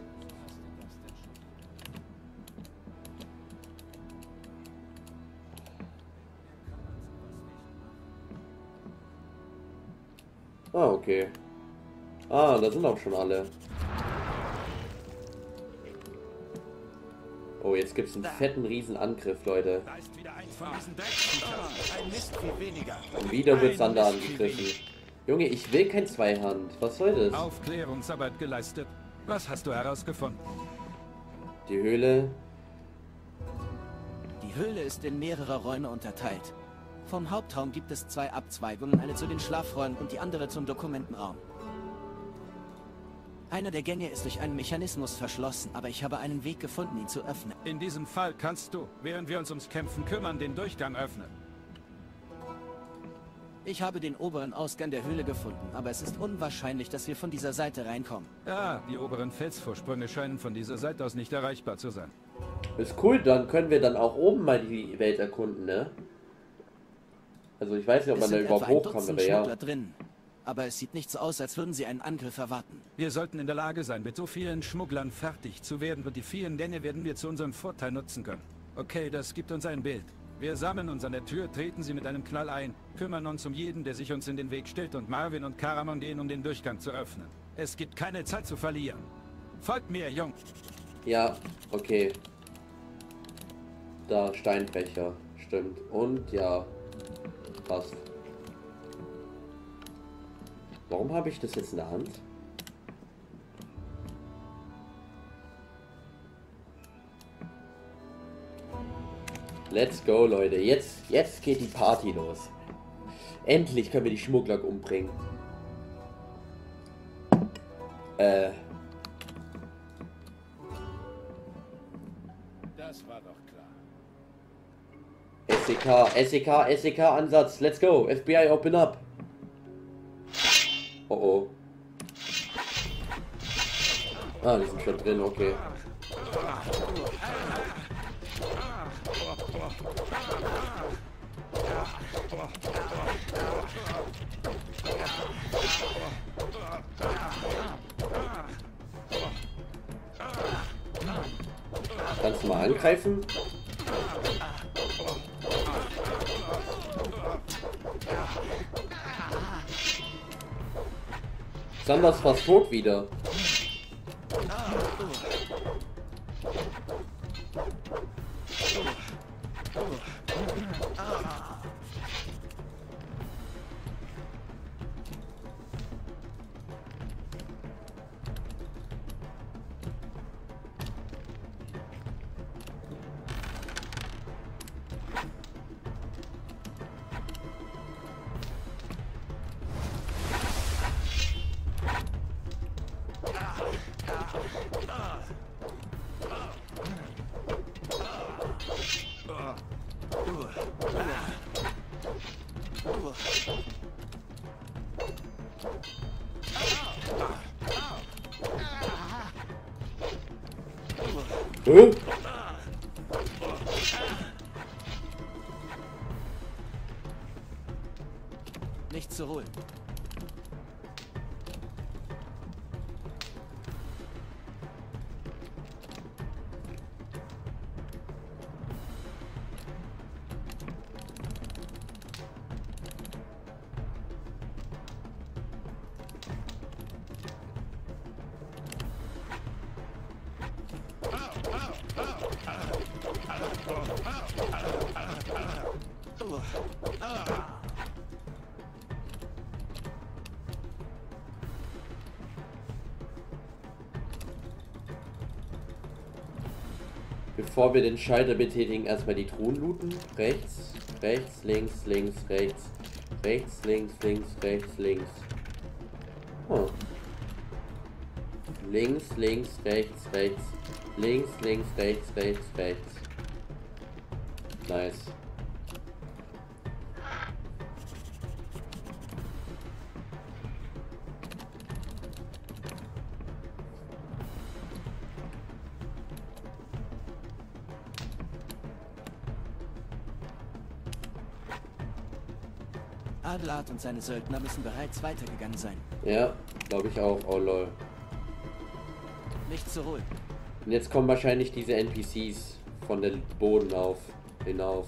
Ah, okay. Ah, da sind auch schon alle. Oh, jetzt gibt's einen fetten Riesenangriff, Leute. Da ist wieder eins von diesen Drecksviechern. Ein Mist viel weniger. Und wieder wird Sander angegriffen. Junge, ich will kein Zweihand. Was soll das? Aufklärungsarbeit geleistet. Was hast du herausgefunden? Die Höhle. Die Höhle ist in mehrere Räume unterteilt. Vom Hauptraum gibt es zwei Abzweigungen, eine zu den Schlafräumen und die andere zum Dokumentenraum. Einer der Gänge ist durch einen Mechanismus verschlossen, aber ich habe einen Weg gefunden, ihn zu öffnen. In diesem Fall kannst du, während wir uns ums Kämpfen kümmern, den Durchgang öffnen. Ich habe den oberen Ausgang der Höhle gefunden, aber es ist unwahrscheinlich, dass wir von dieser Seite reinkommen. Ja, die oberen Felsvorsprünge scheinen von dieser Seite aus nicht erreichbar zu sein. Ist cool, dann können wir dann auch oben mal die Welt erkunden, ne? Also ich weiß nicht, ob man da überhaupt hochkommt, aber ja. Drin. Aber es sieht nicht so aus, als würden sie einen Angriff erwarten. Wir sollten in der Lage sein, mit so vielen Schmugglern fertig zu werden und die vielen Gänge werden wir zu unserem Vorteil nutzen können. Okay, das gibt uns ein Bild. Wir sammeln uns an der Tür, treten sie mit einem Knall ein, kümmern uns um jeden, der sich uns in den Weg stellt und Marvin und Karamon gehen, um den Durchgang zu öffnen. Es gibt keine Zeit zu verlieren. Folgt mir, Jung. Ja, okay. Da, Steinfächer. Stimmt. Und ja, passt. Warum habe ich das jetzt in der Hand? Let's go, Leute. Jetzt, jetzt geht die Party los. Endlich können wir die Schmuggler umbringen. Äh. Das war doch klar. S E K, S E K, S E K-Ansatz. Let's go. F B I, open up. Oh oh. Ah, die sind schon drin, okay. Kannst du mal angreifen? Sanders fast tot wieder. Hä? Nichts zu holen. Bevor wir den Schalter betätigen, erstmal die Truhen looten. Rechts, rechts, links, links, rechts. Rechts, links, links, rechts, links. Oh. Links, links, rechts, rechts. Links, links, rechts, rechts, rechts. Nice. Adelard und seine Söldner müssen bereits weitergegangen sein. Ja, glaube ich auch. Oh lol. Nichts zu holen. Und jetzt kommen wahrscheinlich diese N P Cs von den Boden auf, hinauf.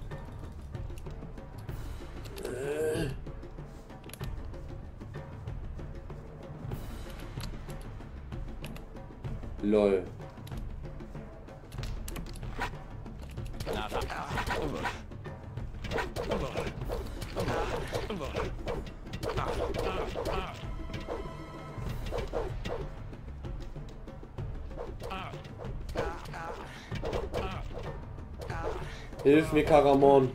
Äh. Lol. Hilf mir, Karamon.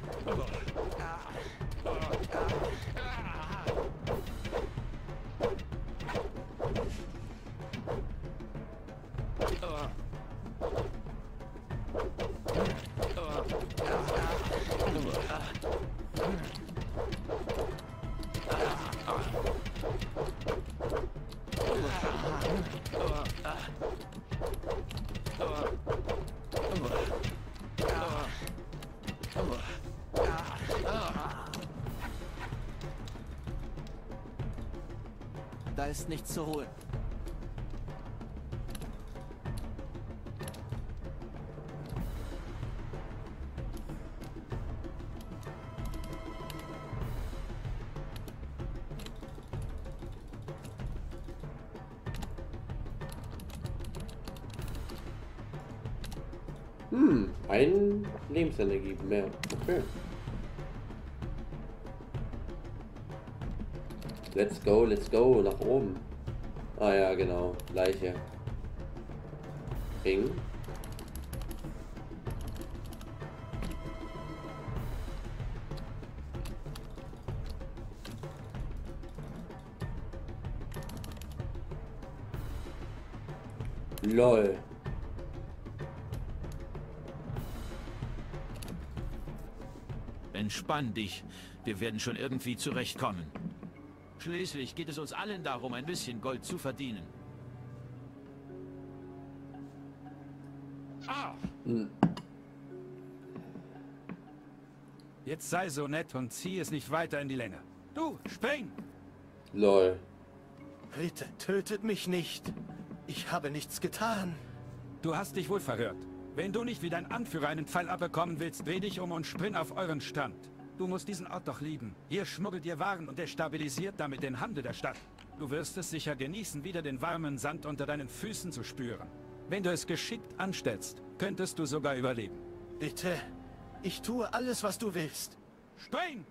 Da ist nichts zu holen. Hm, ein Lebensenergie mehr. Okay. Let's go, let's go, nach oben. Ah ja, genau, gleiche. Ring. Lol. Entspann dich. Wir werden schon irgendwie zurechtkommen. Schließlich geht es uns allen darum, ein bisschen Gold zu verdienen. Ah! Hm. Jetzt sei so nett und zieh es nicht weiter in die Länge. Du, spring! Lol. Bitte, tötet mich nicht. Ich habe nichts getan. Du hast dich wohl verhört. Wenn du nicht wie dein Anführer einen Pfeil abbekommen willst, dreh dich um und spring auf euren Stand. Du musst diesen Ort doch lieben. Hier schmuggelt ihr Waren und destabilisiert damit den Handel der Stadt. Du wirst es sicher genießen, wieder den warmen Sand unter deinen Füßen zu spüren. Wenn du es geschickt anstellst, könntest du sogar überleben. Bitte, ich tue alles, was du willst. Spring!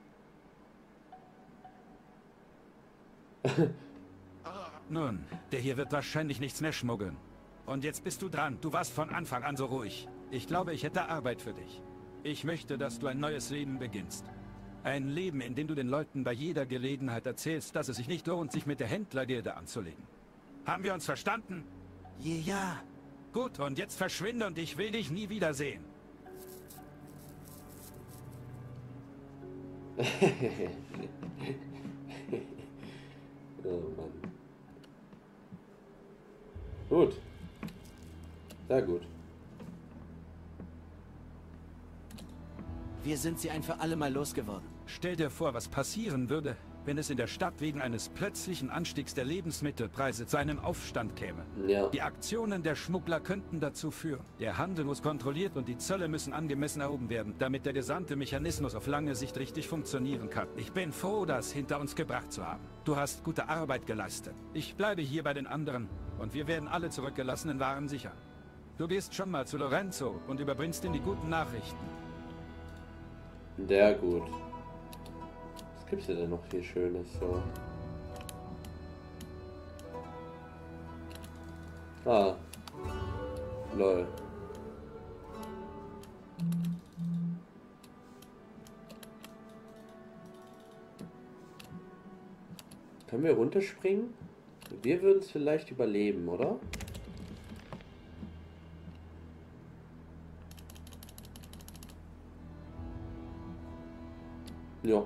Nun, der hier wird wahrscheinlich nichts mehr schmuggeln. Und jetzt bist du dran. Du warst von Anfang an so ruhig. Ich glaube, ich hätte Arbeit für dich. Ich möchte, dass du ein neues Leben beginnst. Ein Leben, in dem du den Leuten bei jeder Gelegenheit erzählst, dass es sich nicht lohnt, sich mit der Händlergilde anzulegen. Haben wir uns verstanden? Ja. Gut, und jetzt verschwinde und ich will dich nie wiedersehen. Oh Mann. Gut. Sehr gut. Wir sind sie ein für alle Mal losgeworden. Stell dir vor, was passieren würde, wenn es in der Stadt wegen eines plötzlichen Anstiegs der Lebensmittelpreise zu einem Aufstand käme. Ja. Die Aktionen der Schmuggler könnten dazu führen. Der Handel muss kontrolliert und die Zölle müssen angemessen erhoben werden, damit der gesamte Mechanismus auf lange Sicht richtig funktionieren kann. Ich bin froh, das hinter uns gebracht zu haben. Du hast gute Arbeit geleistet. Ich bleibe hier bei den anderen und wir werden alle zurückgelassenen Waren sichern. Du gehst schon mal zu Lorenzo und überbringst ihm die guten Nachrichten. Sehr gut. Was gibt's hier denn noch viel Schönes so? Ah. Lol. Können wir runterspringen? Wir würden es vielleicht überleben, oder? Ja.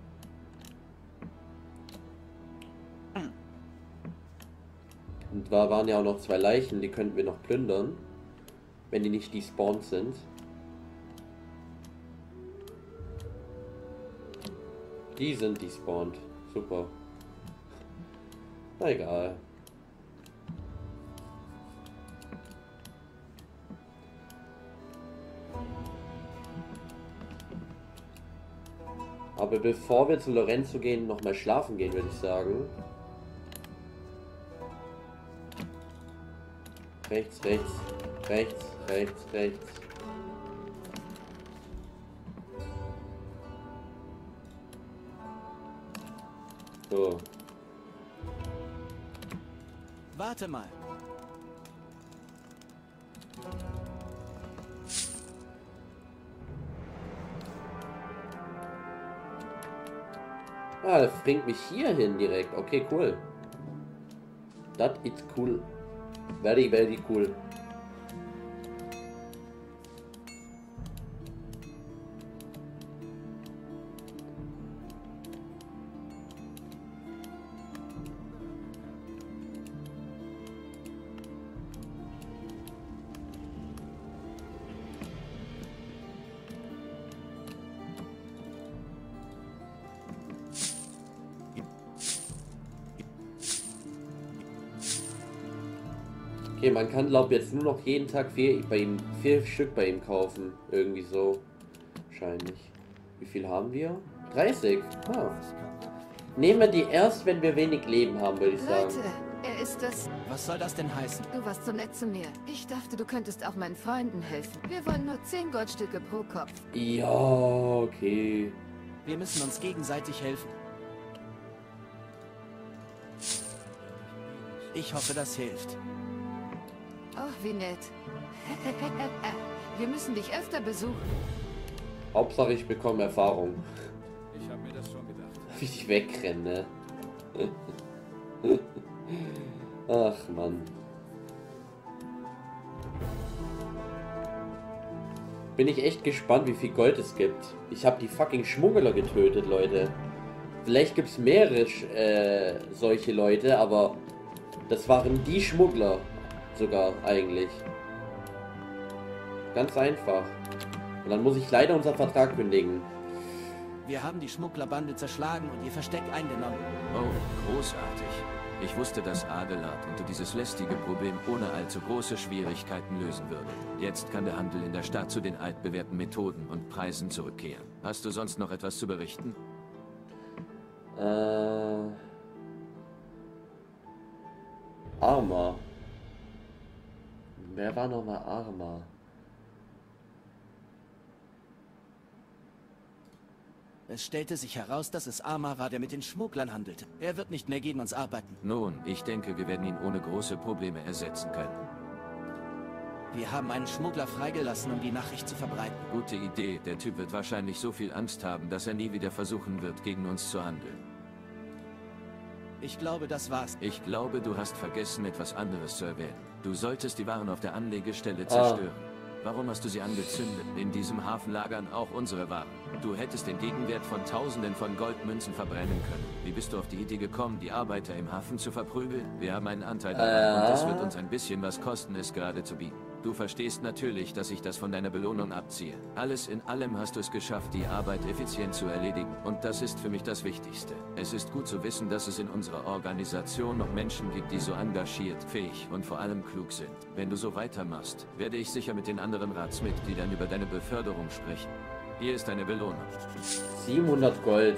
Und da waren ja auch noch zwei Leichen, die könnten wir noch plündern, wenn die nicht despawned sind. Die sind despawned. Super. Na egal. Aber bevor wir zu Lorenzo gehen, noch mal schlafen gehen, würde ich sagen. Rechts, rechts, rechts, rechts, rechts. So. Warte mal. Ah, das bringt mich hier hin direkt. Okay, cool. Das ist cool. Very, very cool. Okay, man kann glaube jetzt nur noch jeden Tag vier bei ihm vier Stück bei ihm kaufen. Irgendwie so. Wahrscheinlich. Wie viel haben wir? dreißig. Ah. Nehmen wir die erst, wenn wir wenig Leben haben, würde ich sagen. Leute, er ist das... Was soll das denn heißen? Du warst so nett zu mir. Ich dachte, du könntest auch meinen Freunden helfen. Wir wollen nur zehn Goldstücke pro Kopf. Ja, okay. Wir müssen uns gegenseitig helfen. Ich hoffe, das hilft. Oh, wie nett. Wir müssen dich öfter besuchen. Hauptsache ich bekomme Erfahrung. Ich habe mir das schon gedacht. Wie ich wegrenne. Ach Mann. Bin ich echt gespannt, wie viel Gold es gibt. Ich habe die fucking Schmuggler getötet, Leute. Vielleicht gibt es mehrere äh, solche Leute, aber das waren die Schmuggler sogar eigentlich. Ganz einfach. Und dann muss ich leider unseren Vertrag kündigen. Wir haben die Schmugglerbande zerschlagen und ihr Versteck eingenommen. Oh, großartig. Ich wusste, dass Adelard und du dieses lästige Problem ohne allzu große Schwierigkeiten lösen würde. Jetzt kann der Handel in der Stadt zu den altbewährten Methoden und Preisen zurückkehren. Hast du sonst noch etwas zu berichten? Äh... Arma. Wer war nochmal Arma? Es stellte sich heraus, dass es Arma war, der mit den Schmugglern handelte. Er wird nicht mehr gegen uns arbeiten. Nun, ich denke, wir werden ihn ohne große Probleme ersetzen können. Wir haben einen Schmuggler freigelassen, um die Nachricht zu verbreiten. Gute Idee. Der Typ wird wahrscheinlich so viel Angst haben, dass er nie wieder versuchen wird, gegen uns zu handeln. Ich glaube, das war's. Ich glaube, du hast vergessen, etwas anderes zu erwähnen. Du solltest die Waren auf der Anlegestelle zerstören. Ah. Warum hast du sie angezündet? In diesem Hafen lagern auch unsere Waren. Du hättest den Gegenwert von Tausenden von Goldmünzen verbrennen können. Wie bist du auf die Idee gekommen, die Arbeiter im Hafen zu verprügeln? Wir haben einen Anteil daran äh. und es wird uns ein bisschen was kosten, es gerade zu bieten. Du verstehst natürlich, dass ich das von deiner Belohnung abziehe. Alles in allem hast du es geschafft, die Arbeit effizient zu erledigen. Und das ist für mich das Wichtigste. Es ist gut zu wissen, dass es in unserer Organisation noch Menschen gibt, die so engagiert, fähig und vor allem klug sind. Wenn du so weitermachst, werde ich sicher mit den anderen Ratsmitgliedern über deine Beförderung sprechen. Hier ist deine Belohnung. siebenhundert Gold.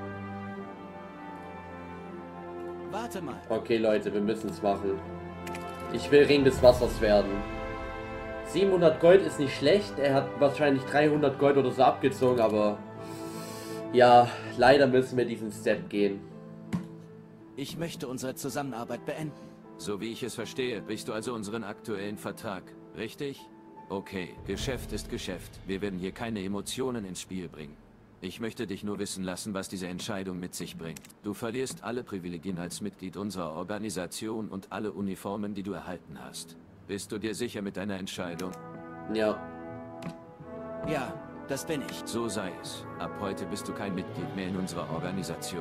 Warte mal. Okay, Leute, wir müssen es machen. Ich will Ring des Wassers werden. siebenhundert Gold ist nicht schlecht. Er hat wahrscheinlich dreihundert Gold oder so abgezogen, aber ja, leider müssen wir diesen Step gehen. Ich möchte unsere Zusammenarbeit beenden. So wie ich es verstehe, brichst du also unseren aktuellen Vertrag, richtig? Okay, Geschäft ist Geschäft. Wir werden hier keine Emotionen ins Spiel bringen. Ich möchte dich nur wissen lassen, was diese Entscheidung mit sich bringt. Du verlierst alle Privilegien als Mitglied unserer Organisation und alle Uniformen, die du erhalten hast. Bist du dir sicher mit deiner Entscheidung? Ja. Ja, das bin ich. So sei es. Ab heute bist du kein Mitglied mehr in unserer Organisation.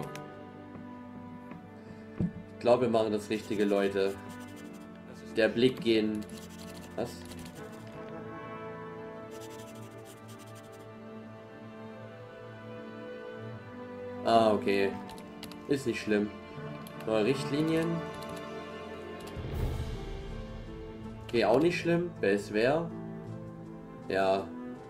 Ich glaube, wir machen das Richtige, Leute. Der Blick gehen... Was? Ah, okay. Ist nicht schlimm. Neue Richtlinien. Okay, auch nicht schlimm. Wer ist wer? Ja.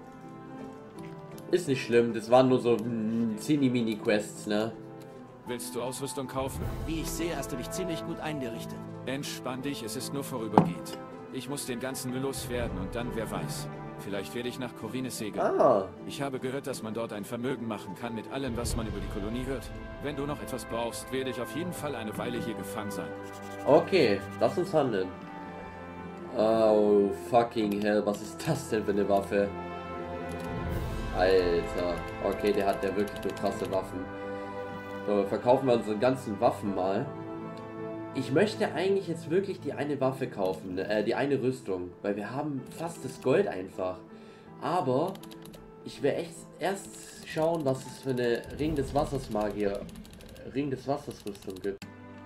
Ist nicht schlimm. Das waren nur so Zini-Mini-Quests, ne? Willst du Ausrüstung kaufen? Wie ich sehe, hast du dich ziemlich gut eingerichtet. Entspann dich, es ist nur vorübergehend. Ich muss den ganzen Müll loswerden und dann, wer weiß. Vielleicht werde ich nach Corvines segeln. Ah. Ich habe gehört, dass man dort ein Vermögen machen kann mit allem, was man über die Kolonie hört. Wenn du noch etwas brauchst, werde ich auf jeden Fall eine Weile hier gefangen sein. Okay, lass uns handeln. Oh, fucking hell, was ist das denn für eine Waffe? Alter. Okay, der hat ja wirklich nur krasse Waffen. So, verkaufen wir unsere ganzen Waffen mal. Ich möchte eigentlich jetzt wirklich die eine Waffe kaufen, äh, die eine Rüstung, weil wir haben fast das Gold einfach. Aber ich will echt erst schauen, was es für eine Ring des Wassers Magier, Ring des Wassers Rüstung gibt.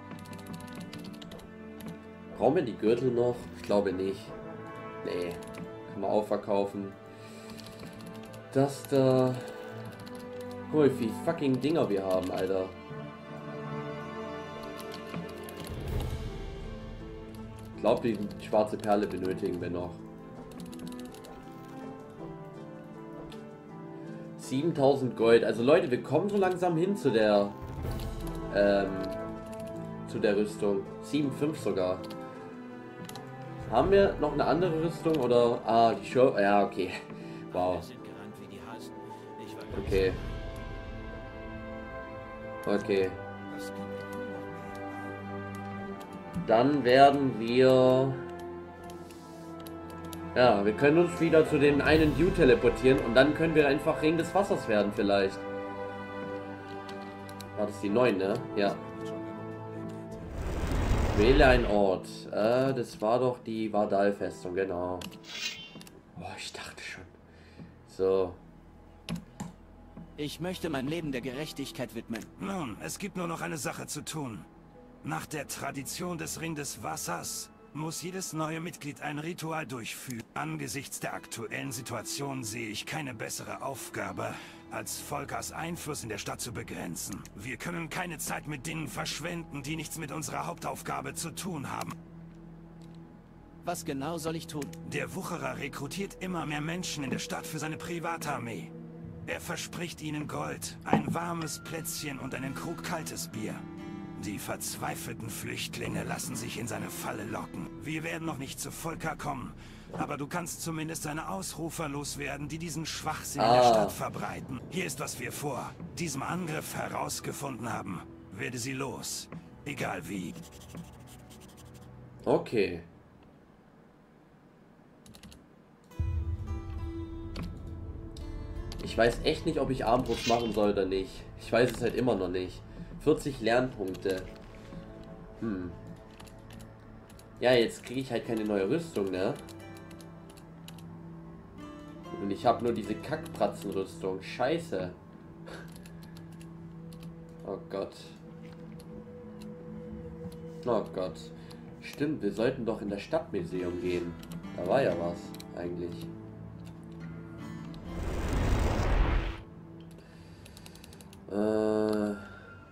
Brauchen wir die Gürtel noch? Ich glaube nicht. Nee, kann man auch verkaufen. Das da... Guck mal, wie viele fucking Dinger wir haben, Alter. Ich glaube, die schwarze Perle benötigen wir noch. siebentausend Gold. Also Leute, wir kommen so langsam hin zu der ähm, zu der Rüstung. sieben Komma fünf sogar. Haben wir noch eine andere Rüstung oder... Ah, die Show... Ja, okay. Wow. Okay. Okay. Dann werden wir... Ja, wir können uns wieder zu den einen Dude teleportieren und dann können wir einfach Ring des Wassers werden vielleicht. War das die neun, ne? Ja. Wähle einen Ort. Äh, das war doch die Vardal-Festung, genau. Boah, ich dachte schon. So. Ich möchte mein Leben der Gerechtigkeit widmen. Nun, es gibt nur noch eine Sache zu tun. Nach der Tradition des Ring des Wassers muss jedes neue Mitglied ein Ritual durchführen. Angesichts der aktuellen Situation sehe ich keine bessere Aufgabe, als Volkers Einfluss in der Stadt zu begrenzen. Wir können keine Zeit mit Dingen verschwenden, die nichts mit unserer Hauptaufgabe zu tun haben. Was genau soll ich tun? Der Wucherer rekrutiert immer mehr Menschen in der Stadt für seine Privatarmee. Er verspricht ihnen Gold, ein warmes Plätzchen und einen Krug kaltes Bier. Die verzweifelten Flüchtlinge lassen sich in seine Falle locken. Wir werden noch nicht zu Volker kommen, aber du kannst zumindest seine Ausrufer loswerden, die diesen Schwachsinn ah. in der Stadt verbreiten. Hier ist, was wir vor diesem Angriff herausgefunden haben. Werde sie los, egal wie. Okay. Ich weiß echt nicht, ob ich Armbrust machen soll oder nicht. Ich weiß es halt immer noch nicht. vierzig Lernpunkte. Hm. Ja, jetzt kriege ich halt keine neue Rüstung, ne? Und ich habe nur diese Kackpratzenrüstung. Scheiße. Oh Gott. Oh Gott. Stimmt, wir sollten doch in das Stadtmuseum gehen. Da war ja was, eigentlich. Äh...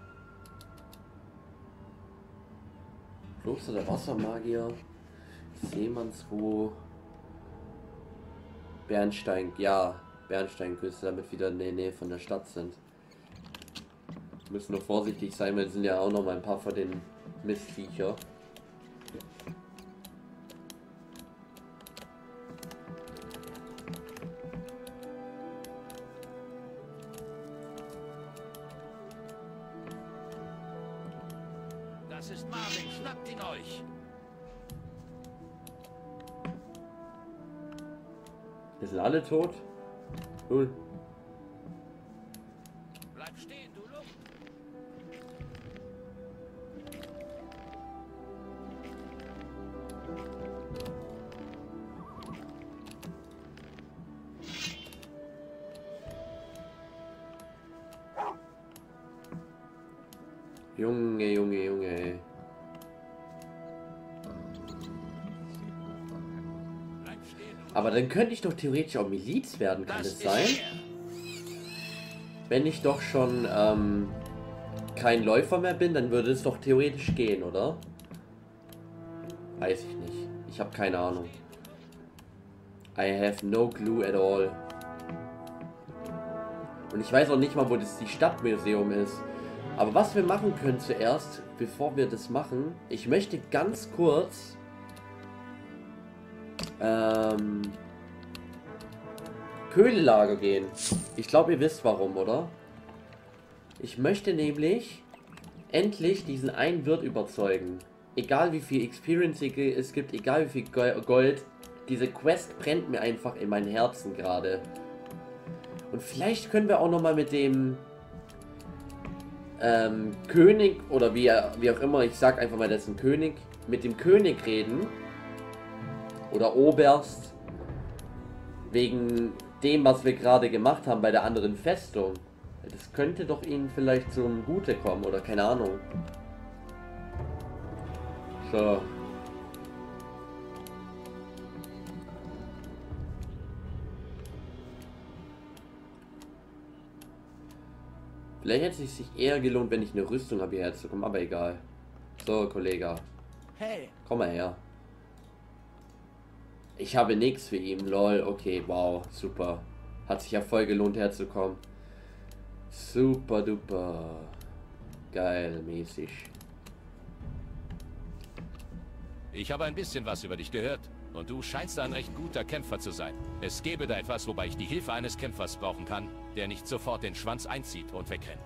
Kloster der Wassermagier, Seemannsruh, Bernstein, ja, Bernsteinküste, damit wir wieder in der Nähe von der Stadt sind. Wir müssen nur vorsichtig sein, weil es sind ja auch noch mal ein paar von den Mistviecher. Das ist Marvin, schnappt ihn euch! Wir sind alle tot? Cool. Bleib stehen, du Lump! Junge, Junge, Junge. Aber dann könnte ich doch theoretisch auch Miliz werden, kann das sein? Wenn ich doch schon ähm, kein Läufer mehr bin, dann würde es doch theoretisch gehen, oder? Weiß ich nicht. Ich habe keine Ahnung. I have no clue at all. Und ich weiß auch nicht mal, wo das die Stadtmuseum ist. Aber was wir machen können zuerst, bevor wir das machen, ich möchte ganz kurz ähm, Köhlenlager gehen. Ich glaube, ihr wisst warum, oder? Ich möchte nämlich endlich diesen einen Wirt überzeugen. Egal wie viel Experience es gibt, egal wie viel Gold, diese Quest brennt mir einfach in mein Herzen gerade. Und vielleicht können wir auch noch mal mit dem ähm, König oder wie, wie auch immer, ich sag einfach mal, das ist ein König, mit dem König reden oder Oberst wegen dem, was wir gerade gemacht haben bei der anderen Festung. Das könnte doch ihnen vielleicht zum Gute kommen oder keine Ahnung. So. Vielleicht hätte es sich eher gelohnt, wenn ich eine Rüstung habe, hierher zu kommen, aber egal. So, Kollege. Hey. Komm mal her. Ich habe nichts für ihn, lol. Okay, wow, super. Hat sich ja voll gelohnt, herzukommen. Super duper. Geil, mäßig. Ich habe ein bisschen was über dich gehört. Und du scheinst ein recht guter Kämpfer zu sein. Es gäbe da etwas, wobei ich die Hilfe eines Kämpfers brauchen kann, der nicht sofort den Schwanz einzieht und wegrennt.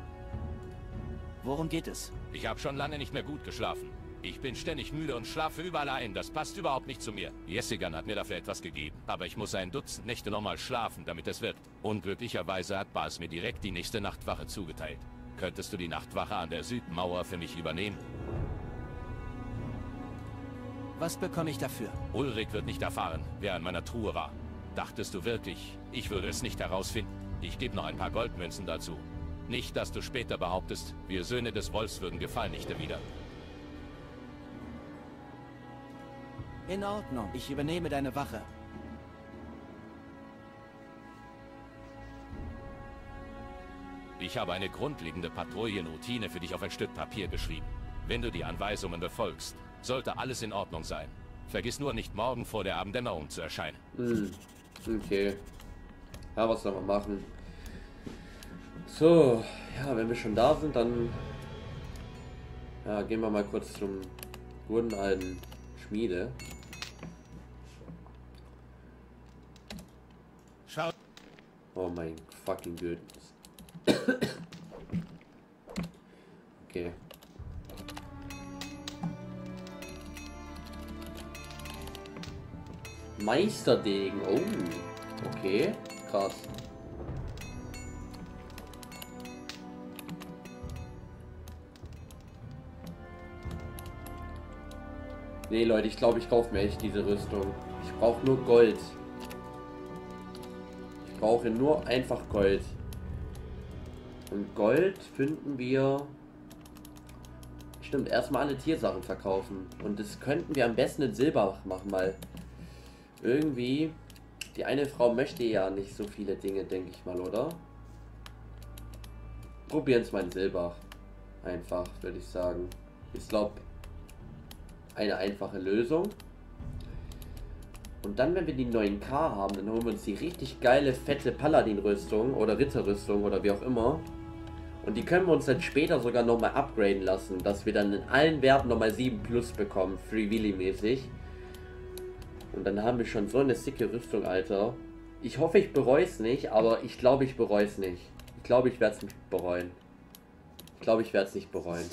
Worum geht es? Ich habe schon lange nicht mehr gut geschlafen. Ich bin ständig müde und schlafe überall ein. Das passt überhaupt nicht zu mir. Jessica hat mir dafür etwas gegeben. Aber ich muss ein Dutzend Nächte nochmal schlafen, damit es wirkt. Unglücklicherweise hat Bas mir direkt die nächste Nachtwache zugeteilt. Könntest du die Nachtwache an der Südmauer für mich übernehmen? Was bekomme ich dafür? Ulrich wird nicht erfahren, wer in meiner Truhe war. Dachtest du wirklich, ich würde es nicht herausfinden? Ich gebe noch ein paar Goldmünzen dazu. Nicht, dass du später behauptest, wir Söhne des Wolfs würden Gefallnicht erwidern. In Ordnung, ich übernehme deine Wache. Ich habe eine grundlegende Patrouillenroutine für dich auf ein Stück Papier geschrieben. Wenn du die Anweisungen befolgst, sollte alles in Ordnung sein. Vergiss nur nicht, morgen vor der Abenddämmerung zu erscheinen. Hm. Okay. Ja, was soll man machen? So, ja, wenn wir schon da sind, dann ja, gehen wir mal kurz zum guten alten Schmiede. Schau. Oh mein fucking goodness. Okay. Meisterdegen. Oh. Okay. Krass. Nee, Leute, ich glaube, ich kaufe mir echt diese Rüstung. Ich brauche nur Gold. Ich brauche nur einfach Gold. Und Gold finden wir... Stimmt, erstmal alle Tiersachen verkaufen. Und das könnten wir am besten in Silber machen, weil irgendwie die eine Frau möchte ja nicht so viele Dinge, denke ich mal, oder? Probieren es mal in Silber. Einfach, würde ich sagen. Ich glaube, eine einfache Lösung. Und dann, wenn wir die neun K haben, dann holen wir uns die richtig geile, fette Paladin-Rüstung oder Ritterrüstung oder wie auch immer. Und die können wir uns dann später sogar nochmal upgraden lassen, dass wir dann in allen Werten nochmal sieben plus bekommen, Free-Willy-mäßig. Und dann haben wir schon so eine sicke Rüstung, Alter. Ich hoffe, ich bereue es nicht, aber ich glaube, ich bereue es nicht. Ich glaube, ich werde es nicht bereuen. Ich glaube, ich werde es nicht bereuen.